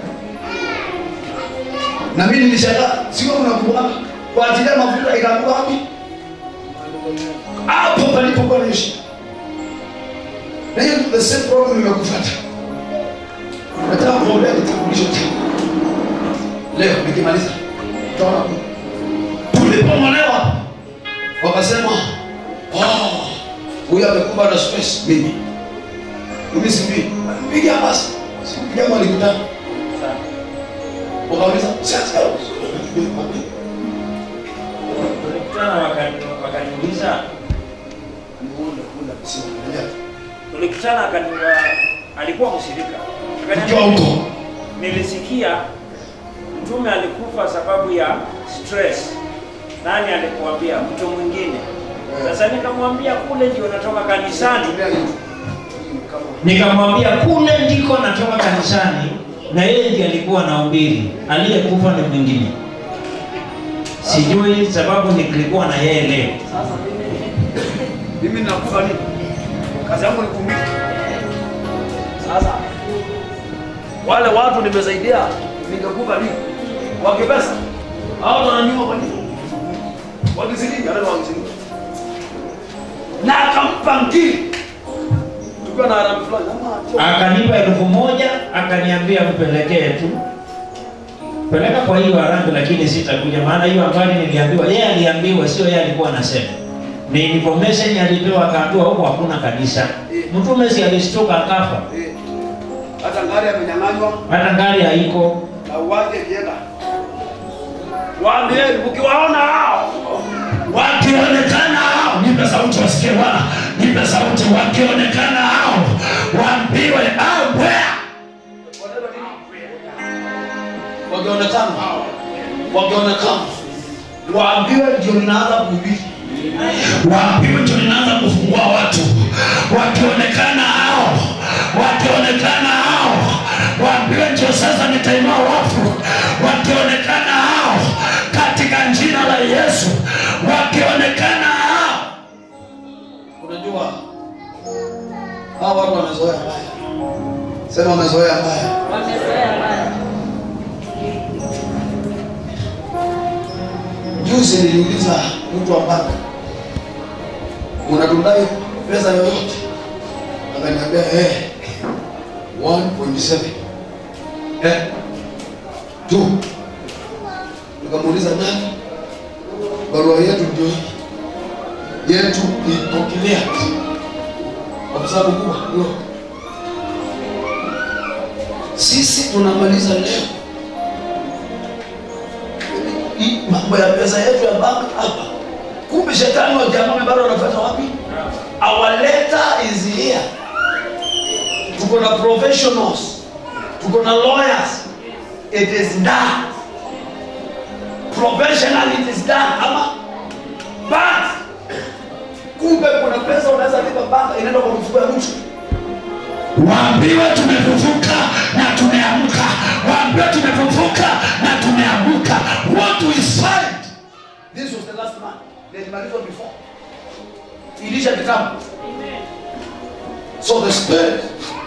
Na mimi nilishangaa, sio unakumbuka kwa ajili ya mafuta ikakuwa wapi? Hapo palipokuwa na shida. Na hiyo the same problem imekufuata. Nataka kuombea kitambulisho changu. Leo nikimaliza tutaona tulipomolewa wakasema huyu amekuwa na stress mimi sipi piga basi piga mwali kutana wakauliza sasa wakaniuliza tulikutana alikuwa mshirika akaniambia huko nilisikia mtume alikufa sababu ya stress. Nani alikuambia? Mtu mwingine. Sasa nikamwambia kule ndio natoka kanisani. Nikamwambia kule ndiko natoka kanisani, na yeye ndiye alikuwa anahubiri. Aliyekufa ni mwingine. Sijui sababu nilikuwa na yeye leo. Sasa mimi nakufa nini? Kazi yangu ni kuhubiri. Sasa wale watu nimesaidia, ningekufa nini? Wangepesa. Hao wananyua kwa nini? Wakizilinga ndio wakizilinga. Na akampa ngiri. Tukiwa na harambee fulani. Akanipa 1000, akaniambia mpelekee tu. Peleka kwa hiyo harambee, lakini sitakuja, maana hiyo habari niliambiwa. Yeye aliambiwa, sio yeye alikuwa anasema. Ni information alipewa, akaambiwa huko hakuna kanisa. Mtume si alishtuka akafa. Hata ngari amenyang'anywa. Hata ngari haiko. Na uwaje kienda. Waambie ukiwaona hao. Wakionekana hao, nipe sauti wasikie Bwana. Nipe sauti, wakionekana hao, waambiwe where? Wakionekana waambiwe ndio ninaanza kuhubiri. Waambiwe ndio ninaanza kufungua watu. Wakionekana hao, waambiwe ndio sasa nitainua watu. Wakionekana hao katika jina la Yesu, wakionekana hao. Unajua hao watu wamezoea mbaya. Sema wamezoea mbaya. Wamezoea mbaya. Juzi niliuliza mtu wa banka, unatudai pesa yoyote? Akaniambia 1.7. Tu. Nikamuuliza nani? Barua yetu ndio yetu ipokelea. Kwa sababu kubwa ndio. Sisi tunamaliza leo. Mambo ya pesa yetu ya bank hapa. Kumbe shetani wa jamaa bado anafanya wapi? Our letter is here. Tuko na professionals. Tuko na lawyers. It is done. Professionally it is done. Ama but kumbe kuna pesa unaweza lipa bank inaenda kwa mfuko ya mtu. Waambiwe tumefufuka na tumeamka. Waambiwe tumefufuka na tumeamka. What we find. This was the last man. They married before. Elisha the camp. So the spirit.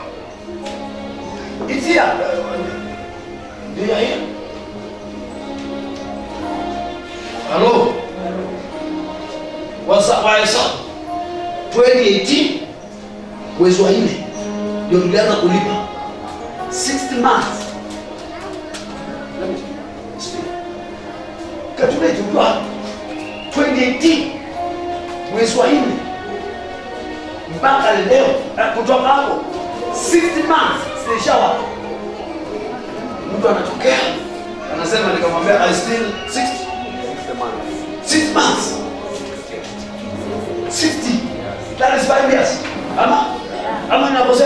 It's here. They are here. Hello. What's up? Why is up? 2018 mwezi wa 4 ndio tulianza kulipa 60 months. Katuna tulikuwa 2018 mwezi wa 4 mpaka leo, kutoka hapo 60 months sishawa. Mtu anatokea anasema, nikamwambia I still 6 months 60, that is 5 years. Ama ninakosea?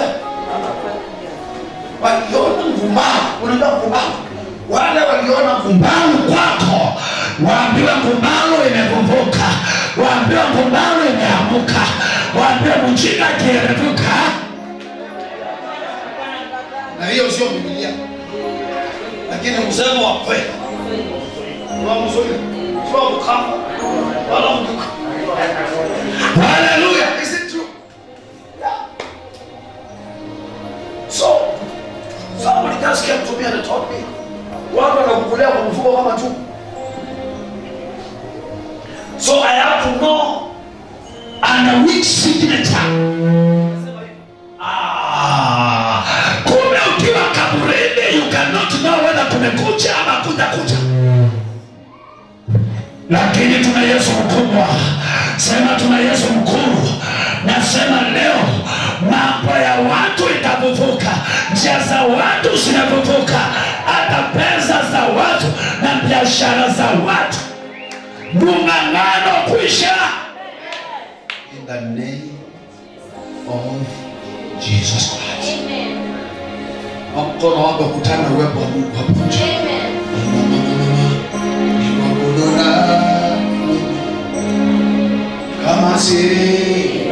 Waliona mvumbavu, unaenda mvumbavu. Wale waliona mvumbavu kwako, waambiwe mvumbavu imevuvuka, waambiwe mvumbavu imeamuka, waambiwe mjinga kierevuka. Na hiyo sio Biblia, lakini msemo wa kweli. Wa mzuri, sio mkamba wala mduka. Hallelujah. Is it true? Yeah. So somebody just came to me and told me, watu wanakukulea kwa mfuko kama tu. So I have to know under which signature. Kumbe ukiwa kaburini, you cannot know whether kumekucha ama kuja. Lakini tuna Yesu mkubwa. Sema tuna Yesu mkuu. Nasema leo mambo ya watu itavuvuka, njia za watu zinavuvuka, hata pesa za watu na biashara za watu. Mung'ang'ano kuisha. in the name of Jesus Christ. Amen. Mkono wako kutana uwepo wa Mungu hapo nje. Amen. kama si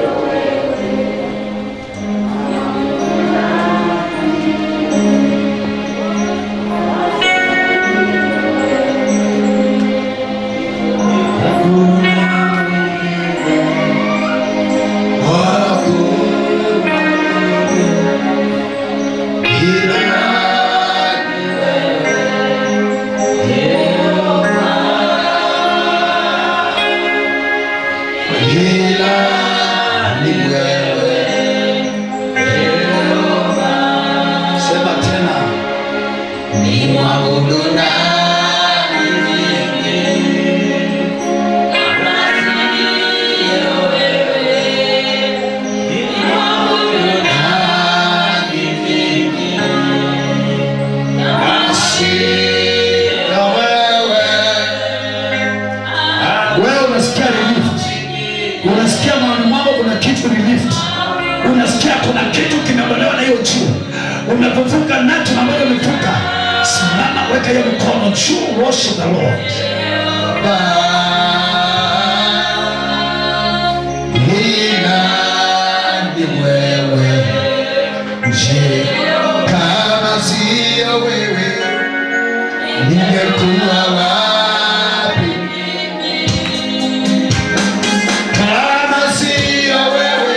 umevuka nacho ambayo umevuka. Simama, weka hiyo mikono juu, worship the Lord. Ni wewe, je, kama sio wewe ningekuwa wapi? Kama sio wewe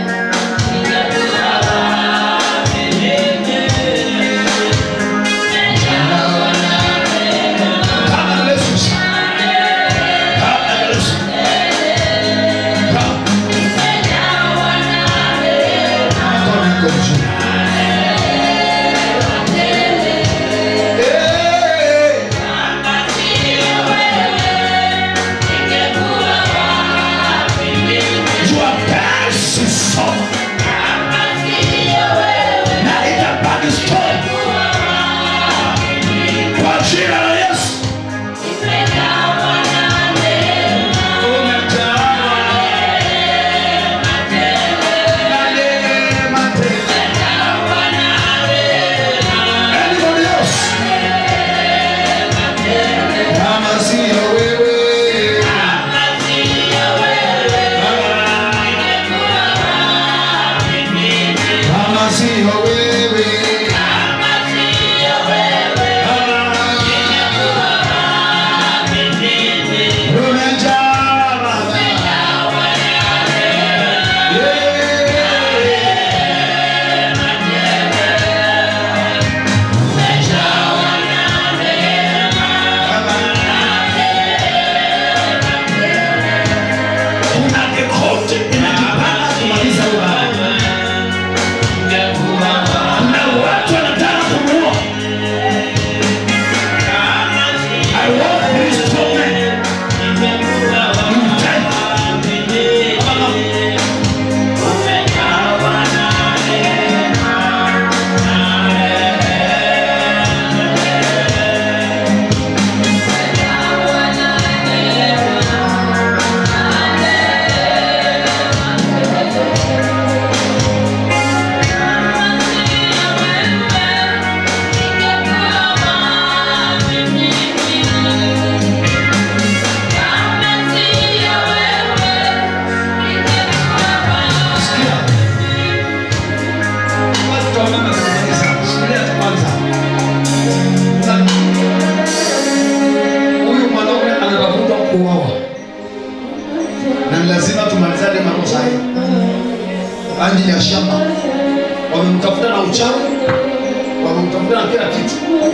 ajili ya shamba. Wamemtafuta na uchawi, wamemtafuta na kila kitu.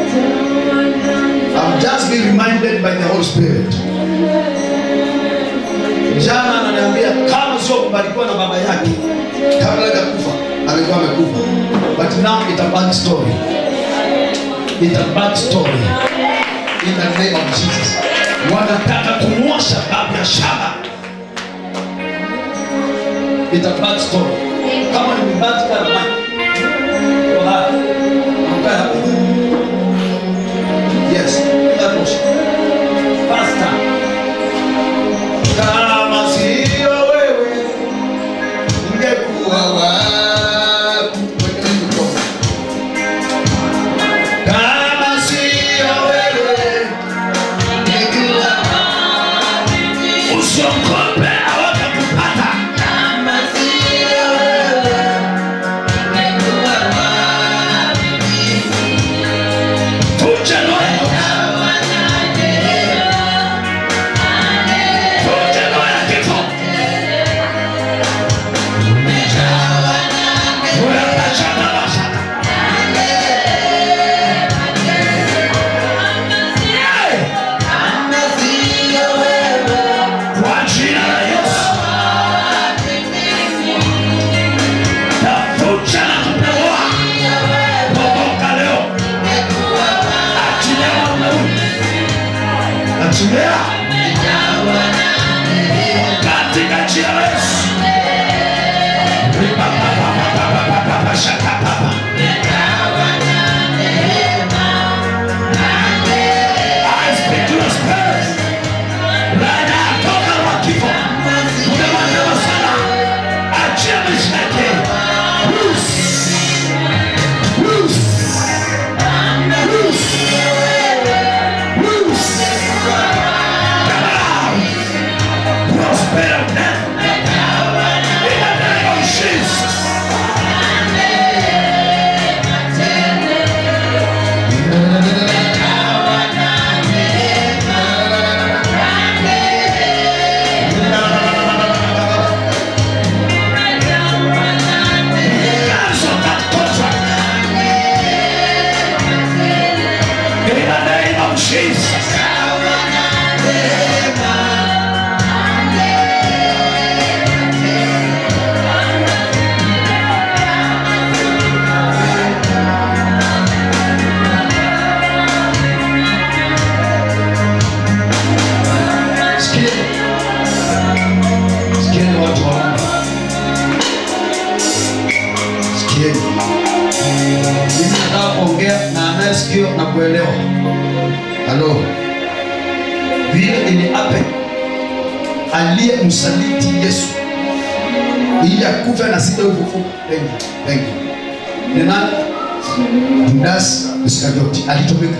I'm just being reminded by the Holy Spirit. Jana ananiambia kama sio kubarikiwa na baba yake kabla ya kufa alikuwa amekufa. But now it's a bad story. It's a bad story. In the name of Jesus. Wanataka kumwosha babu ya shamba. It's a bad story. Kama ni bad karma. Wala. Mkaya hapa. Yes. That was pastor. Kama sio wewe ungekuwa wapi? Kama sio wewe ungekuwa wapi? Usiogope hawatakupata. Hakuelewa. Halo. Vile ili ape aliyemsaliti Yesu ili akufe na sije ufufuka. Thank you. Ni nani? Judas Iskarioti alitumika.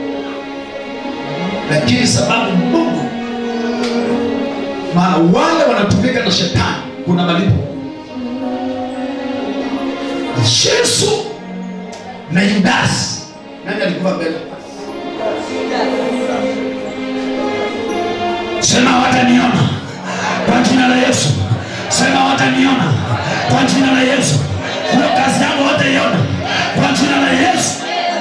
Lakini sababu Mungu, maana wale wanatumika na shetani kuna malipo. Yesu na Judas, nani alikuwa mbele? Sema wataniona kwa jina la Yesu. Sema wataniona kwa jina la Yesu. Kwa kazi yangu wataiona kwa jina la Yesu.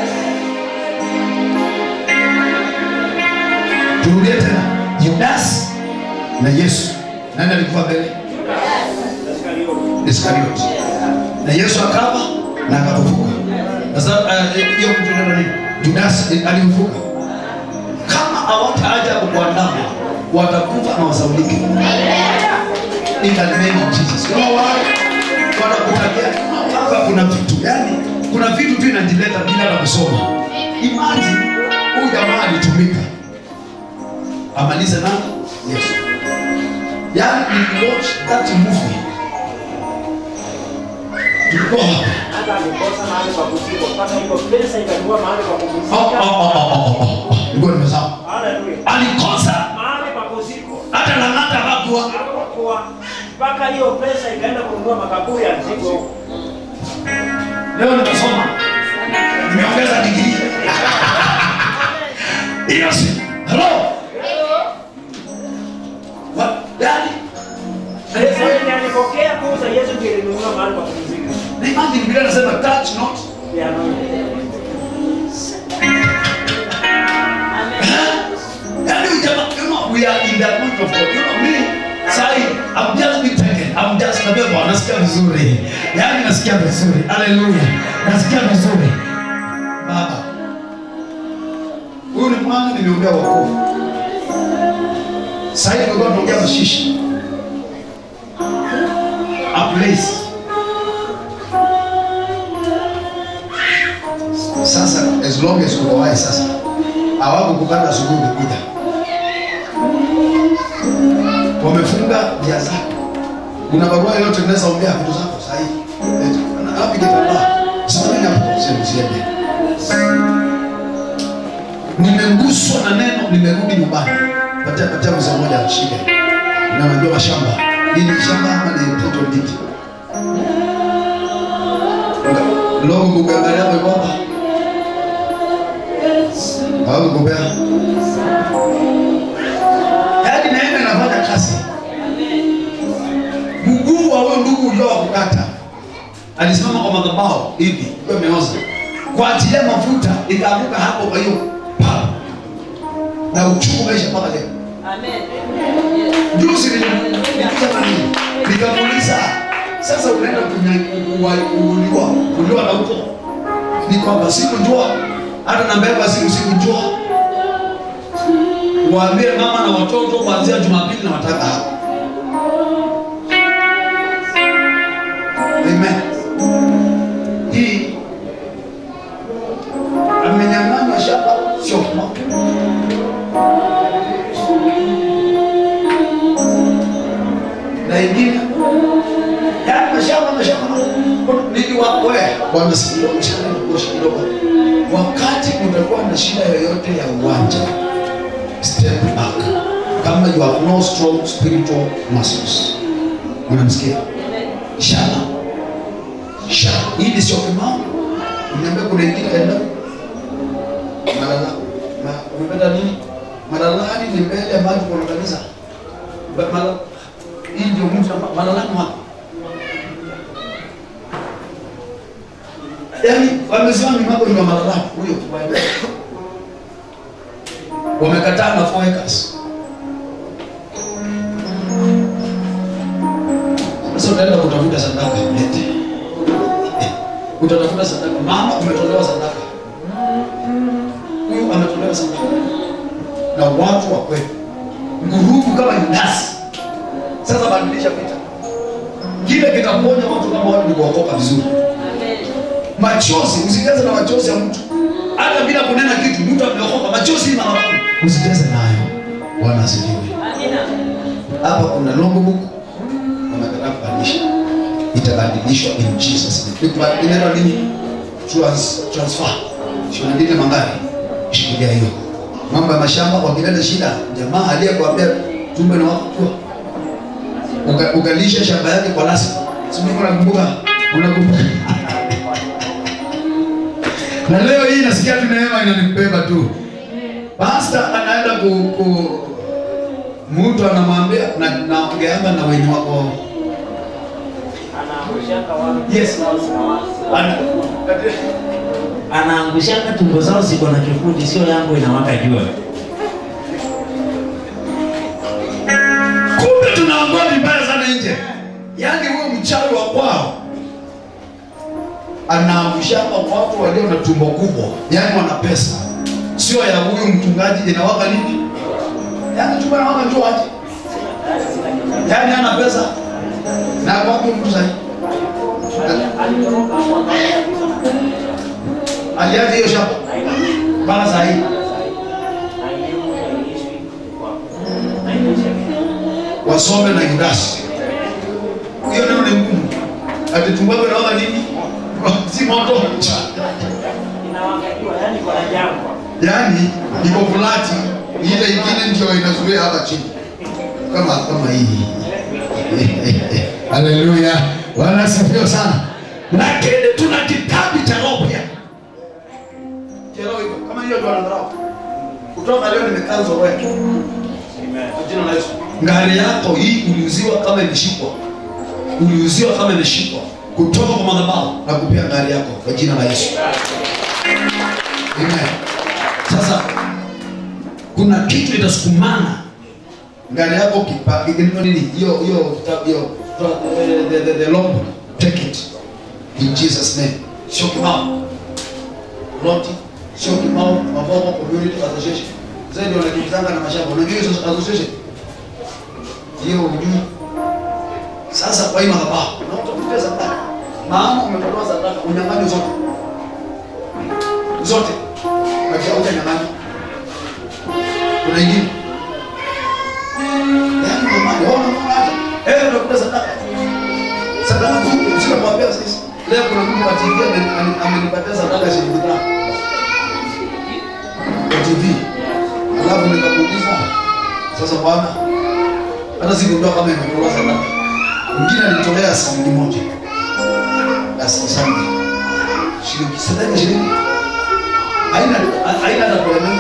Turudie tena. Judas na Yesu, nani alikuwa mbele? Iskarioti. Na Yesu akafa na akafufuka. Sasa hiyo mtu nani? Judas alifufuka. Kama hawataaja kukuandama, watakufa na wasaulike. In the name of Jesus. Kama wanakutakia hapa kuna vitu, yani kuna vitu tu inajileta bila hata kusoma. Imagine huyu jamaa alitumika. Amalize nani? Yesu. Yani we watch that movie. Tulikuwa hapa. Hata alikosa mahali pa kuzikwa. Pata hiyo pesa ikanunua mahali pa kuzikwa. Ndio nimesema. Haleluya. Alikosa Mahali pa kuzikwa. hata na hata hakuwa. Hakuwa. Mpaka hiyo pesa ikaenda kununua makaburi ya mzigo. Leo nimesoma. Nimeongeza degree. Yes. Hello. What? Daddy. Alipokea kuuza Yesu ndiye alinunua mahali pa kuzika. Na imagine Biblia inasema touch not. Yeah, no. We are in the month of God. You know me, say, I'm just been taken. I'm just a baby. Nasikia vizuri. Yani nasikia vizuri. Hallelujah. Nasikia vizuri. Baba. Huyu ni mwana nimeombea wokovu. Sasa hivi ndio tunaongea mashishi. A place. Sasa as long as uko hai sasa. Hawako kupanda asubuhi kuja. Wamefunga njia zako. Kuna barua yote unaweza ombea vitu zako sasa hivi. Hapi kitambaa. Simameni hapo usiende. Nimeguswa na neno, nimerudi nyumbani. Patia mzee mmoja ashike. Na najua mashamba. Hii ni shamba ama ni mtoto nditi. Logo kuangalia kwa baba. Hapo kubea. Yaani neema inafanya kazi. Mguu wa huyo ndugu ulio kukata alisimama kwa madhabahu hivi, kwa meoza. Kwa ajili ya mafuta ikaanguka hapo kwa hiyo pa. Na uchungu maisha mpaka leo. Amen. Juzi nikamuuliza, sasa unaenda kuuliwa na huko? Ni kwamba sikujua, hata na mbeba sikujua. Waambie mama na watoto kuanzia Jumapili na wataka hapa. Amen. Hii amenyang'anywa shamba sio kama. Na ingine ya mashamba nini wako wewe bwana sikio kidogo. Wakati utakuwa na shida yoyote ya uwanja, step back. Kama you have no strong spiritual muscles. Unamsikia? Shala. Hii sio kama niambia kuna ingine enda. Malala. Umependa nini? Malala ni mbele ya maji kwa kanisa. Malala. Hii ndio mtu malala hapa. Yaani wamesema ni mambo ya malala huyo kubaya. Wamekataa na focus. Sasa unaenda kutafuta sadaka lete. Utatafuta sadaka. Mama umetolewa sadaka. Huyu ametolewa sadaka. Na watu wa kwetu. Ngurubu kama Yudasi. Sasa badilisha picha. Kile kitaponya watu kama watu ni kuokoka vizuri. Machozi, usijaze na machozi ya mtu. hata bila kunena kitu, mtu ameokoka machozi madhabahu, usicheze nayo. Bwana asifiwe. Amina. Hapa kuna logbook unataka kubadilisha, itabadilishwa in Jesus name. Inaitwa nini? Transfer. Sio ndine mangari. Shikilia hiyo. Mambo ya mashamba kwa kilele shida, jamaa aliyekuambia tumbe na watu ukalisha shamba yake kwa lasi. Sio unakumbuka? Na leo hii nasikia tu neema inanibeba tu. Pastor anaenda mtu anamwambia naongeanga na wenye wako anaangushaka wao. Yes. Anaangushaka tumbo zao ziko na kifudi, sio yangu inawaka jua. Kumbe tunaongoa vibaya sana nje. Yaani huyo mchawi wa kwao anaangushaka watu walio na tumbo kubwa, yaani wana pesa. Sio ya huyu mchungaji inawaka nini? Yaani tumbo inawaka njoo aje. Yaani ana pesa. Na kwa mtu zaidi. Aliaje hiyo shamba? Bana zaidi. Wasome na Yudasi. Hiyo ndio ni ngumu. Atitumbapo naona nini? Si moto. Inawangaliwa yani kwa jangwa. Yaani iko fulati, ile ingine ndio inazuia hapa chini. Kama hii. Haleluya. Bwana asifiwe sana. Lakini tuna kitabu cha roho pia. Roho iko kama hiyo ndio anadharau. Kutoka leo nimekanza roho yake. Amen. Kwa jina la Yesu. Ngari yako hii uliuziwa kama imeshikwa. Uliuziwa kama imeshikwa. Kutoka kwa madhabahu na kupia ngari yako kwa jina la Yesu. Amen. Sasa kuna kitu itasukumana ngari yako kipa nini? Hiyo kitabu hiyo the long take it in Jesus name. Sio kibao. Loti sio kibao, Mavogo Community Association. Zaidi wanakizanga na mashamba. Unajua hizo association? Hiyo ujui. Sasa kwa hiyo madhabahu na utafuta sadaka. Maana umetoa sadaka unyang'anyo zote. Wacha utanyang'anyo. Kuna ingine. Yaani mama, hata utakuta sadaka. Sadaka tu sio kuambia sisi. Leo kuna mtu wa TV amenipatia sadaka shilingi 5. Kwa TV. Alafu nikakuuliza sasa bwana, hata sikujua kama imetolewa sadaka. Mwingine alitolea shilingi 1. Basi sana. Shilingi sadaka shilingi. Haina hata problem.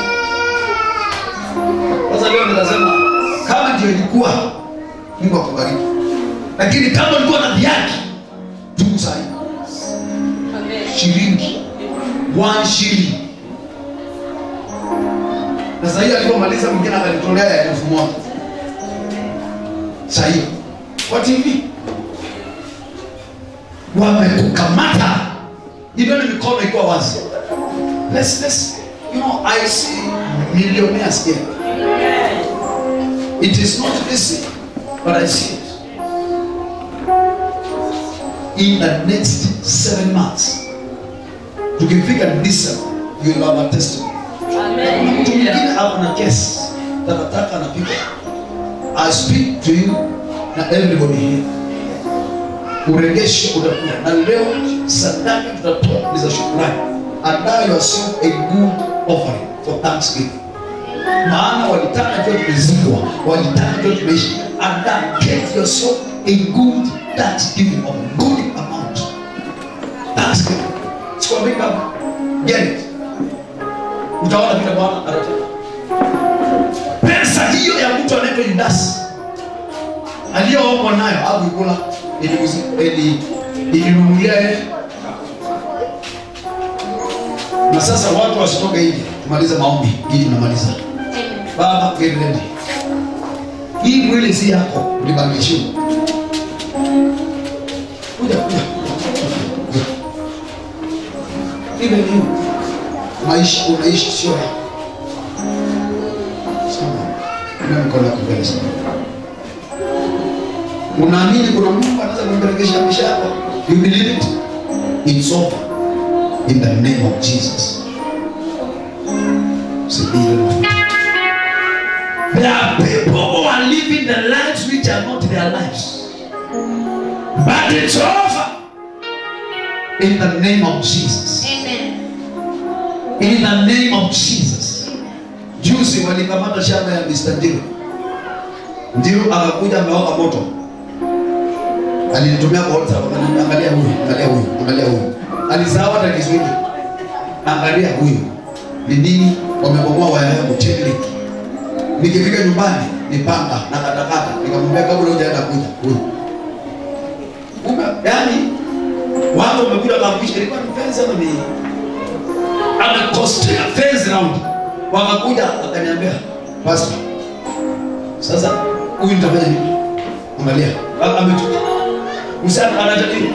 Sasa leo nitasema kama ndio ilikuwa Mungu akubariki. Lakini kama ulikuwa na viaki tuku sahi. Amen. Shilingi 1 shilingi. Na sasa hiyo alipomaliza mwingine akalitolea 1000. Sasa hiyo kwa TV wamekukamata. Ile mikono iko wazi. Let's you know, I see millionaires here. It is not easy, but I see it. In the next 7 months, tukifika December, you will have a testimony. Amen. Mtu mwingine hapo na kesi nataka napiga. I speak to you na everybody here. Uregeshe utakuwa na leo sadaka tutatoa ni za shukrani. Andaa yourself a good offering for Thanksgiving. Maana walitaka tu kuzikwa, walitaka tu kuishi. Andaa, get yourself a good Thanksgiving of a good amount. Thanksgiving. Sikuwa big up. Get it. Utaona vile Bwana atatenda. Pesa hiyo ya mtu anaitwa Judas aliyoomba nayo au kula ilinunulia yeye. Na sasa watu wasitoke hivi. Tumalize maombi ili tunamaliza. Baba, get ready. Hii mwili si yako, ulibadilishiwa. Kuja. Even you. Maisha unaishi sio yako. Sawa. Mkono wako mbele sana. Unaamini kuna Mungu anaweza kumbadilisha maisha yako? You believe it? It's over. In the name of Jesus. There are people who are living the lives which are not their lives, but it's over in the name of Jesus. Amen. In the name of Jesus. Juzi walikamata shamba ya Mr. Ndiro. Ndiro akakuja ameoka moto. Alinitumia kwa WhatsApp, angalia huyu, angalia huyu, angalia huyu. Alisahau hata Kiswahili. Angalia huyu. Ni nini wamebomoa waya yangu chini. Nikifika nyumbani nipanga na katakata. Nikamwambia kabla hujaenda kuja huyu. Yaani watu wamekuja kuambiwa ilikuwa ni fence ama ni amekostea fence round. Wakakuja akaniambia, "Pastor, sasa huyu nitafanya nini?" Angalia, ametuka. Msana anajadili.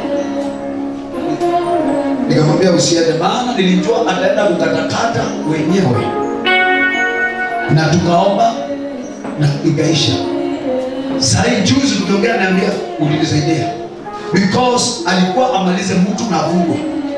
Nikamwambia usiende, maana nilijua ataenda kukatakata wenyewe. Na tukaomba na ikaisha. Sasa juzi tukiongea niambia ulinisaidia. Because alikuwa amalize mtu na vungo.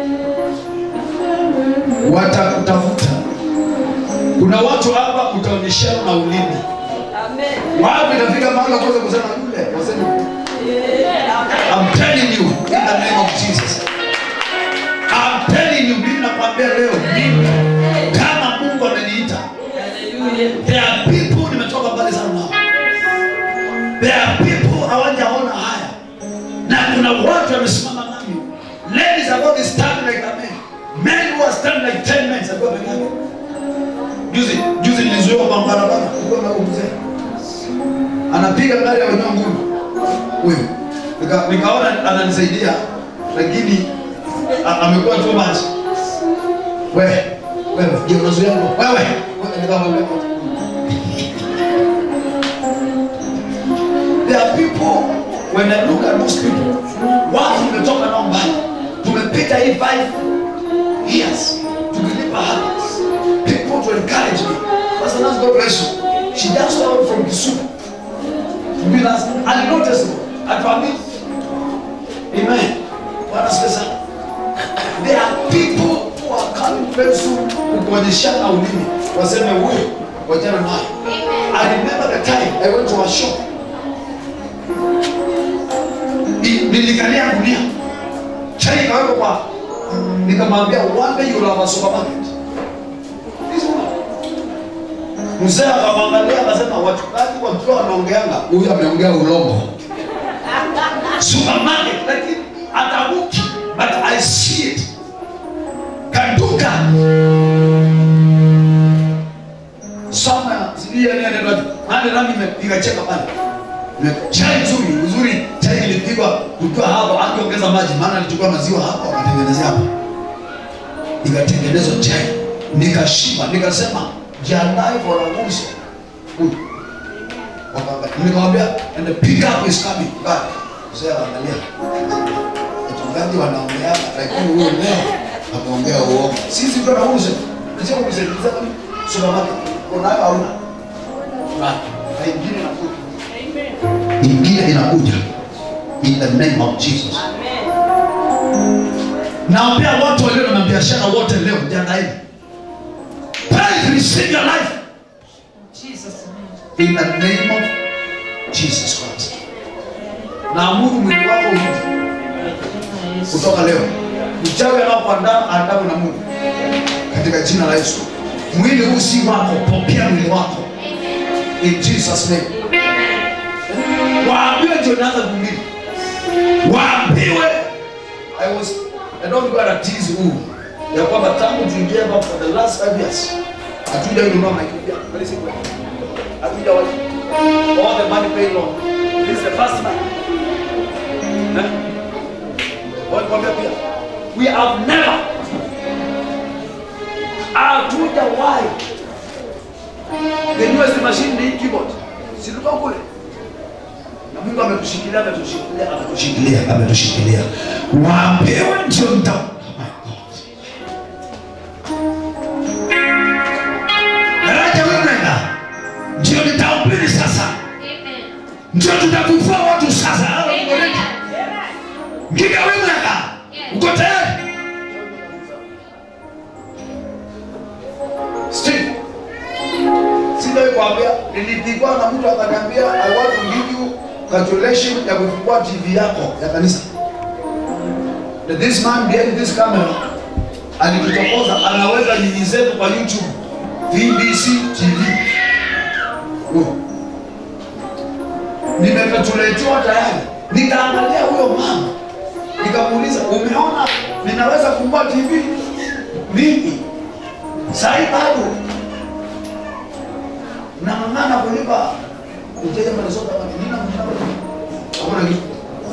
Watakutafuta. Kuna watu hapa utaonyeshana na ulimi. Amen. Wapi itafika mahali kwanza kusema yule, waseme I'm telling you in the name of Jesus. I'm telling you, mimi nakwambia leo kama Mungu ameniita. There are people nimetoka mbali sana nao. There are people hawajaona haya. Na kuna watu wamesimama nami. Ladies are going to stand like a man. Men who are stand like 10 men are going to be. Juzi nilizoea kwa barabara. Nilikuwa na mzee. Anapiga gari ya wenyewe ngumu. Huyo. Nikaona ananisaidia lakini amekuwa too much. Wewe je, unazoea wewe? Nikamwambia. There are people, when I look at those people, watu tumetoka nao mbali. Tumepita hii 5 years. Tumelipa habits. People to encourage me. Pastor Nas, God bless you. She just out from Kisumu. Because I noticed at family. Amen. What else is that? There are people who are coming very soon kuonyeshana ulimi. Waseme wewe wajana naye. I remember the time I went to a shop. Nilikalia dunia. Chai kaweko kwa. Nikamwambia one day you'll have a supermarket. Mzee akamwangalia akasema wachungaji wakiwa wanaongeanga huyu ameongea urongo. Supermarket lakini atabuki, but I see it. Kaduka. Somewhere sijui nani nami nimepiga cheka pale. Chai nzuri chai ilipigwa kutoa hapo angeongeza maji maana alichukua maziwa hapo akatengenezea hapo. Ikatengenezwa chai. Nikashiba nikasema jiandae for a wuso. Nikamwambia and the pickup is coming back. Sasa angalia. Wachungaji wanaongea lakini huyo leo ameongea uongo. Sisi tuna wuso. Nisema kusaidia supermarket. Kuna hauna. Na ingine inakuja. Ingine inakuja. In the name of Jesus. Amen. Naambia watu walio na biashara wote leo jiandaeni. Pray, receive your life. Jesus. In the name of Jesus Christ. Naamuru mwili wako urudi. Kutoka leo. Mchawi anapoandama adabu na Mungu. Katika jina la Yesu. Mwili huu si wako, pokea mwili wako. In Jesus name. Waambiwe ndio naanza kuhubiri. Waambiwe. I don't go to tease who. Ya kwamba tangu tuingie hapa for the last 5 years. Hatuja kununua maikubia. Hatuja wapi. All the money paid loan. This is the first time. What pia? We have never. Hatuja why. The newest machine ni keyboard. Si tulikuwa kule. Na Mungu ametushikilia. Waambiwe ndio ndio. Ndio nitahubiri sasa. Ndio tutakufua watu sasa. Ngiga wewe uko tayari? Steve, nilikuwa na mtu akaniambia I want to give you calculation ya kufungua TV yako ya kanisa. This man behind this camera alitutokoza, anaweza nyinyi zetu kwa YouTube, VBC TV. Nimekatuletewa tayari. Nikaangalia huyo mama, nikamuuliza, umeona ninaweza kufungua TV? Mimi sasa bado nang'ang'ana kulipa mteja mnazoka kama nina hakuna kitu.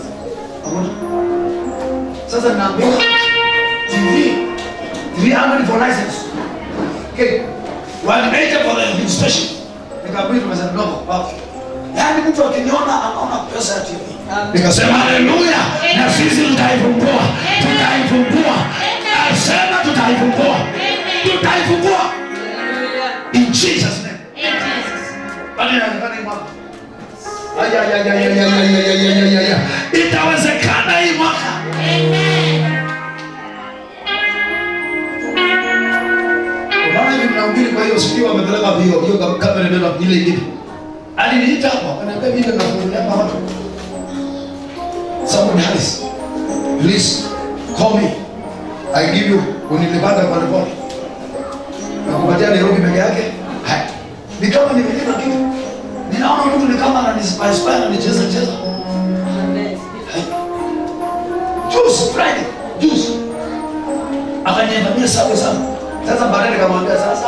Sasa naambia TV 300 for license. Okay. 180 for the registration. Nikabidi tumesema no, okay. Yaani mtu akiniona anaona pesa ya TV. Nikasema haleluya, na sisi tutaifumbua. Asema tutaifumbua. In Jesus name. Bali na mwaka. Aya. Itawezekana hii mwaka. Amen. Unaona hivi mnahubiri, kwa hiyo sikio wamepeleka hiyo kamera ndio ile ingine. Aliniita hapa, ananiambia mimi ndo nafungulia hapa watu. Someone has, please call me. I give you unilipata kwa report. Nakupatia Nairobi peke yake. Hai. Ni kama nimelipa kitu. Ninaona mtu ni kama ananispire ananicheza. Juice Friday, juice. Akaniambia sawa sana. Sasa baadaye nikamwambia sasa.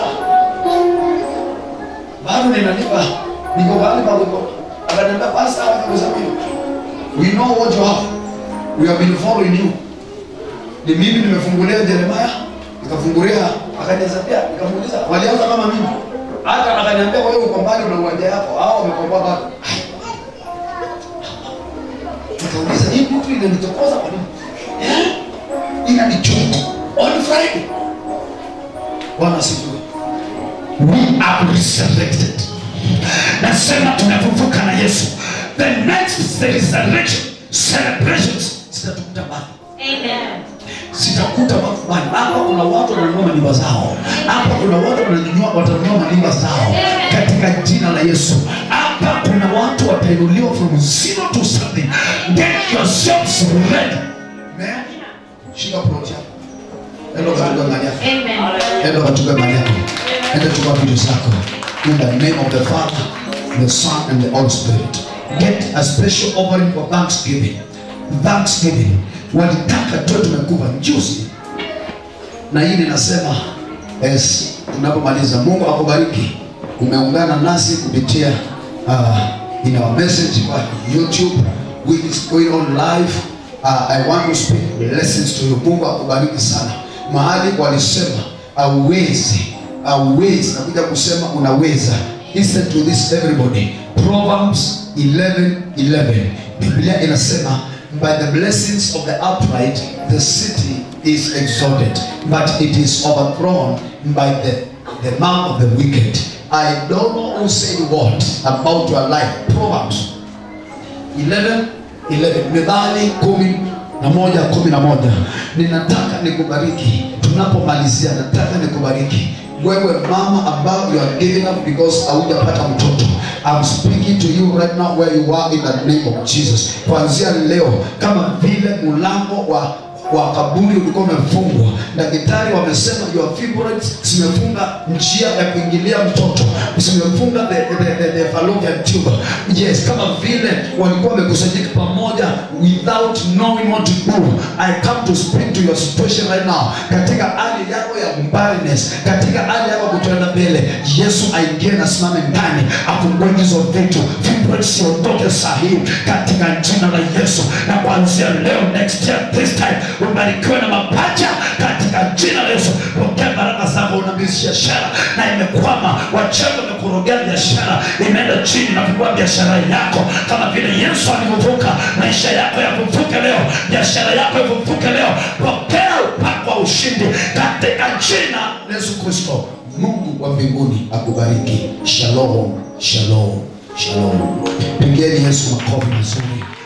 Bado ninalipa. Niko bali bado. Akaniambia pastor akasema we know what you have. We have been following you. Ni mimi nimefungulia Jeremiah, nikafungulia akaniambia, nikamuuliza walianza kama mimi. Hata akaniambia wewe uko mbali na uwanja yako, hao wamekomboa bado. Nikauliza hii mtu inanitokoza kwa nini? Inanichoma on Friday. Bwana asifiwe. We are resurrected. Nasema tunafufuka na Yesu. The next resurrection celebrations zitatukuta bado. Amen. Sitakuta bado. Hapa kuna watu wananunua manyumba zao. Hapa kuna watu watanunua manyumba zao katika jina la Yesu. Hapa kuna watu watainuliwa from zero to something. Get yourselves ready. Amen. Shika plot yako. Ndio katika mali yako. Amen. Ndio katika mali yako. Ndio chukua vitu zako. In the name of the Father, the Son and the Holy Spirit. Get a special offering for Thanksgiving. Walitaka tu tumekufa juzi. Na hii ninasema tunapomaliza, Mungu akubariki. Umeungana nasi kupitia in our message kwa YouTube, which is going on live. I want to speak blessings to you. Mungu akubariki sana. Mahali walisema hauwezi, nakuja kusema unaweza. Listen to this everybody. Proverbs 11:11. Biblia inasema by the blessings of the upright the city is exalted, but it is overthrown by the mouth of the wicked. I don't know who said what about your life. Proverbs 11:11. Methali 11:11. Ninataka nikubariki. Tunapomalizia nataka nikubariki. Wewe mama ambao you are giving up because haujapata mtoto, I'm speaking to you right now where you are in the name of Jesus. Kuanzia leo, kama vile mlango wa kaburi ulikuwa umefungwa, daktari wamesema your fibroids zimefunga njia ya kuingilia mtoto, zimefunga the fallopian tube. Yes, kama vile walikuwa wamekusanyika pamoja without knowing what to do, I come to speak to your situation right now. Katika hali yako ya barrenness, katika hali yako kutoenda mbele, Yesu aingie na simame ndani, afungue hizo vitu. Fibroids siondoke sahihi katika jina la Yesu. Na kuanzia leo, next year this time, ubarikiwe na mapacha katika jina la Yesu. Pokea baraka zako. Una biashara na imekwama, wachawi wamekurogea biashara, imeenda chini, na kufungua biashara yako kama vile Yesu alivuka. Maisha yako yavuke leo, biashara yako yavuke leo. Pokea upako wa ushindi katika jina la Yesu Kristo. Mungu wa mbinguni akubariki. Shalom, shalom, shalom. Pigeni Yesu makofi mazuri.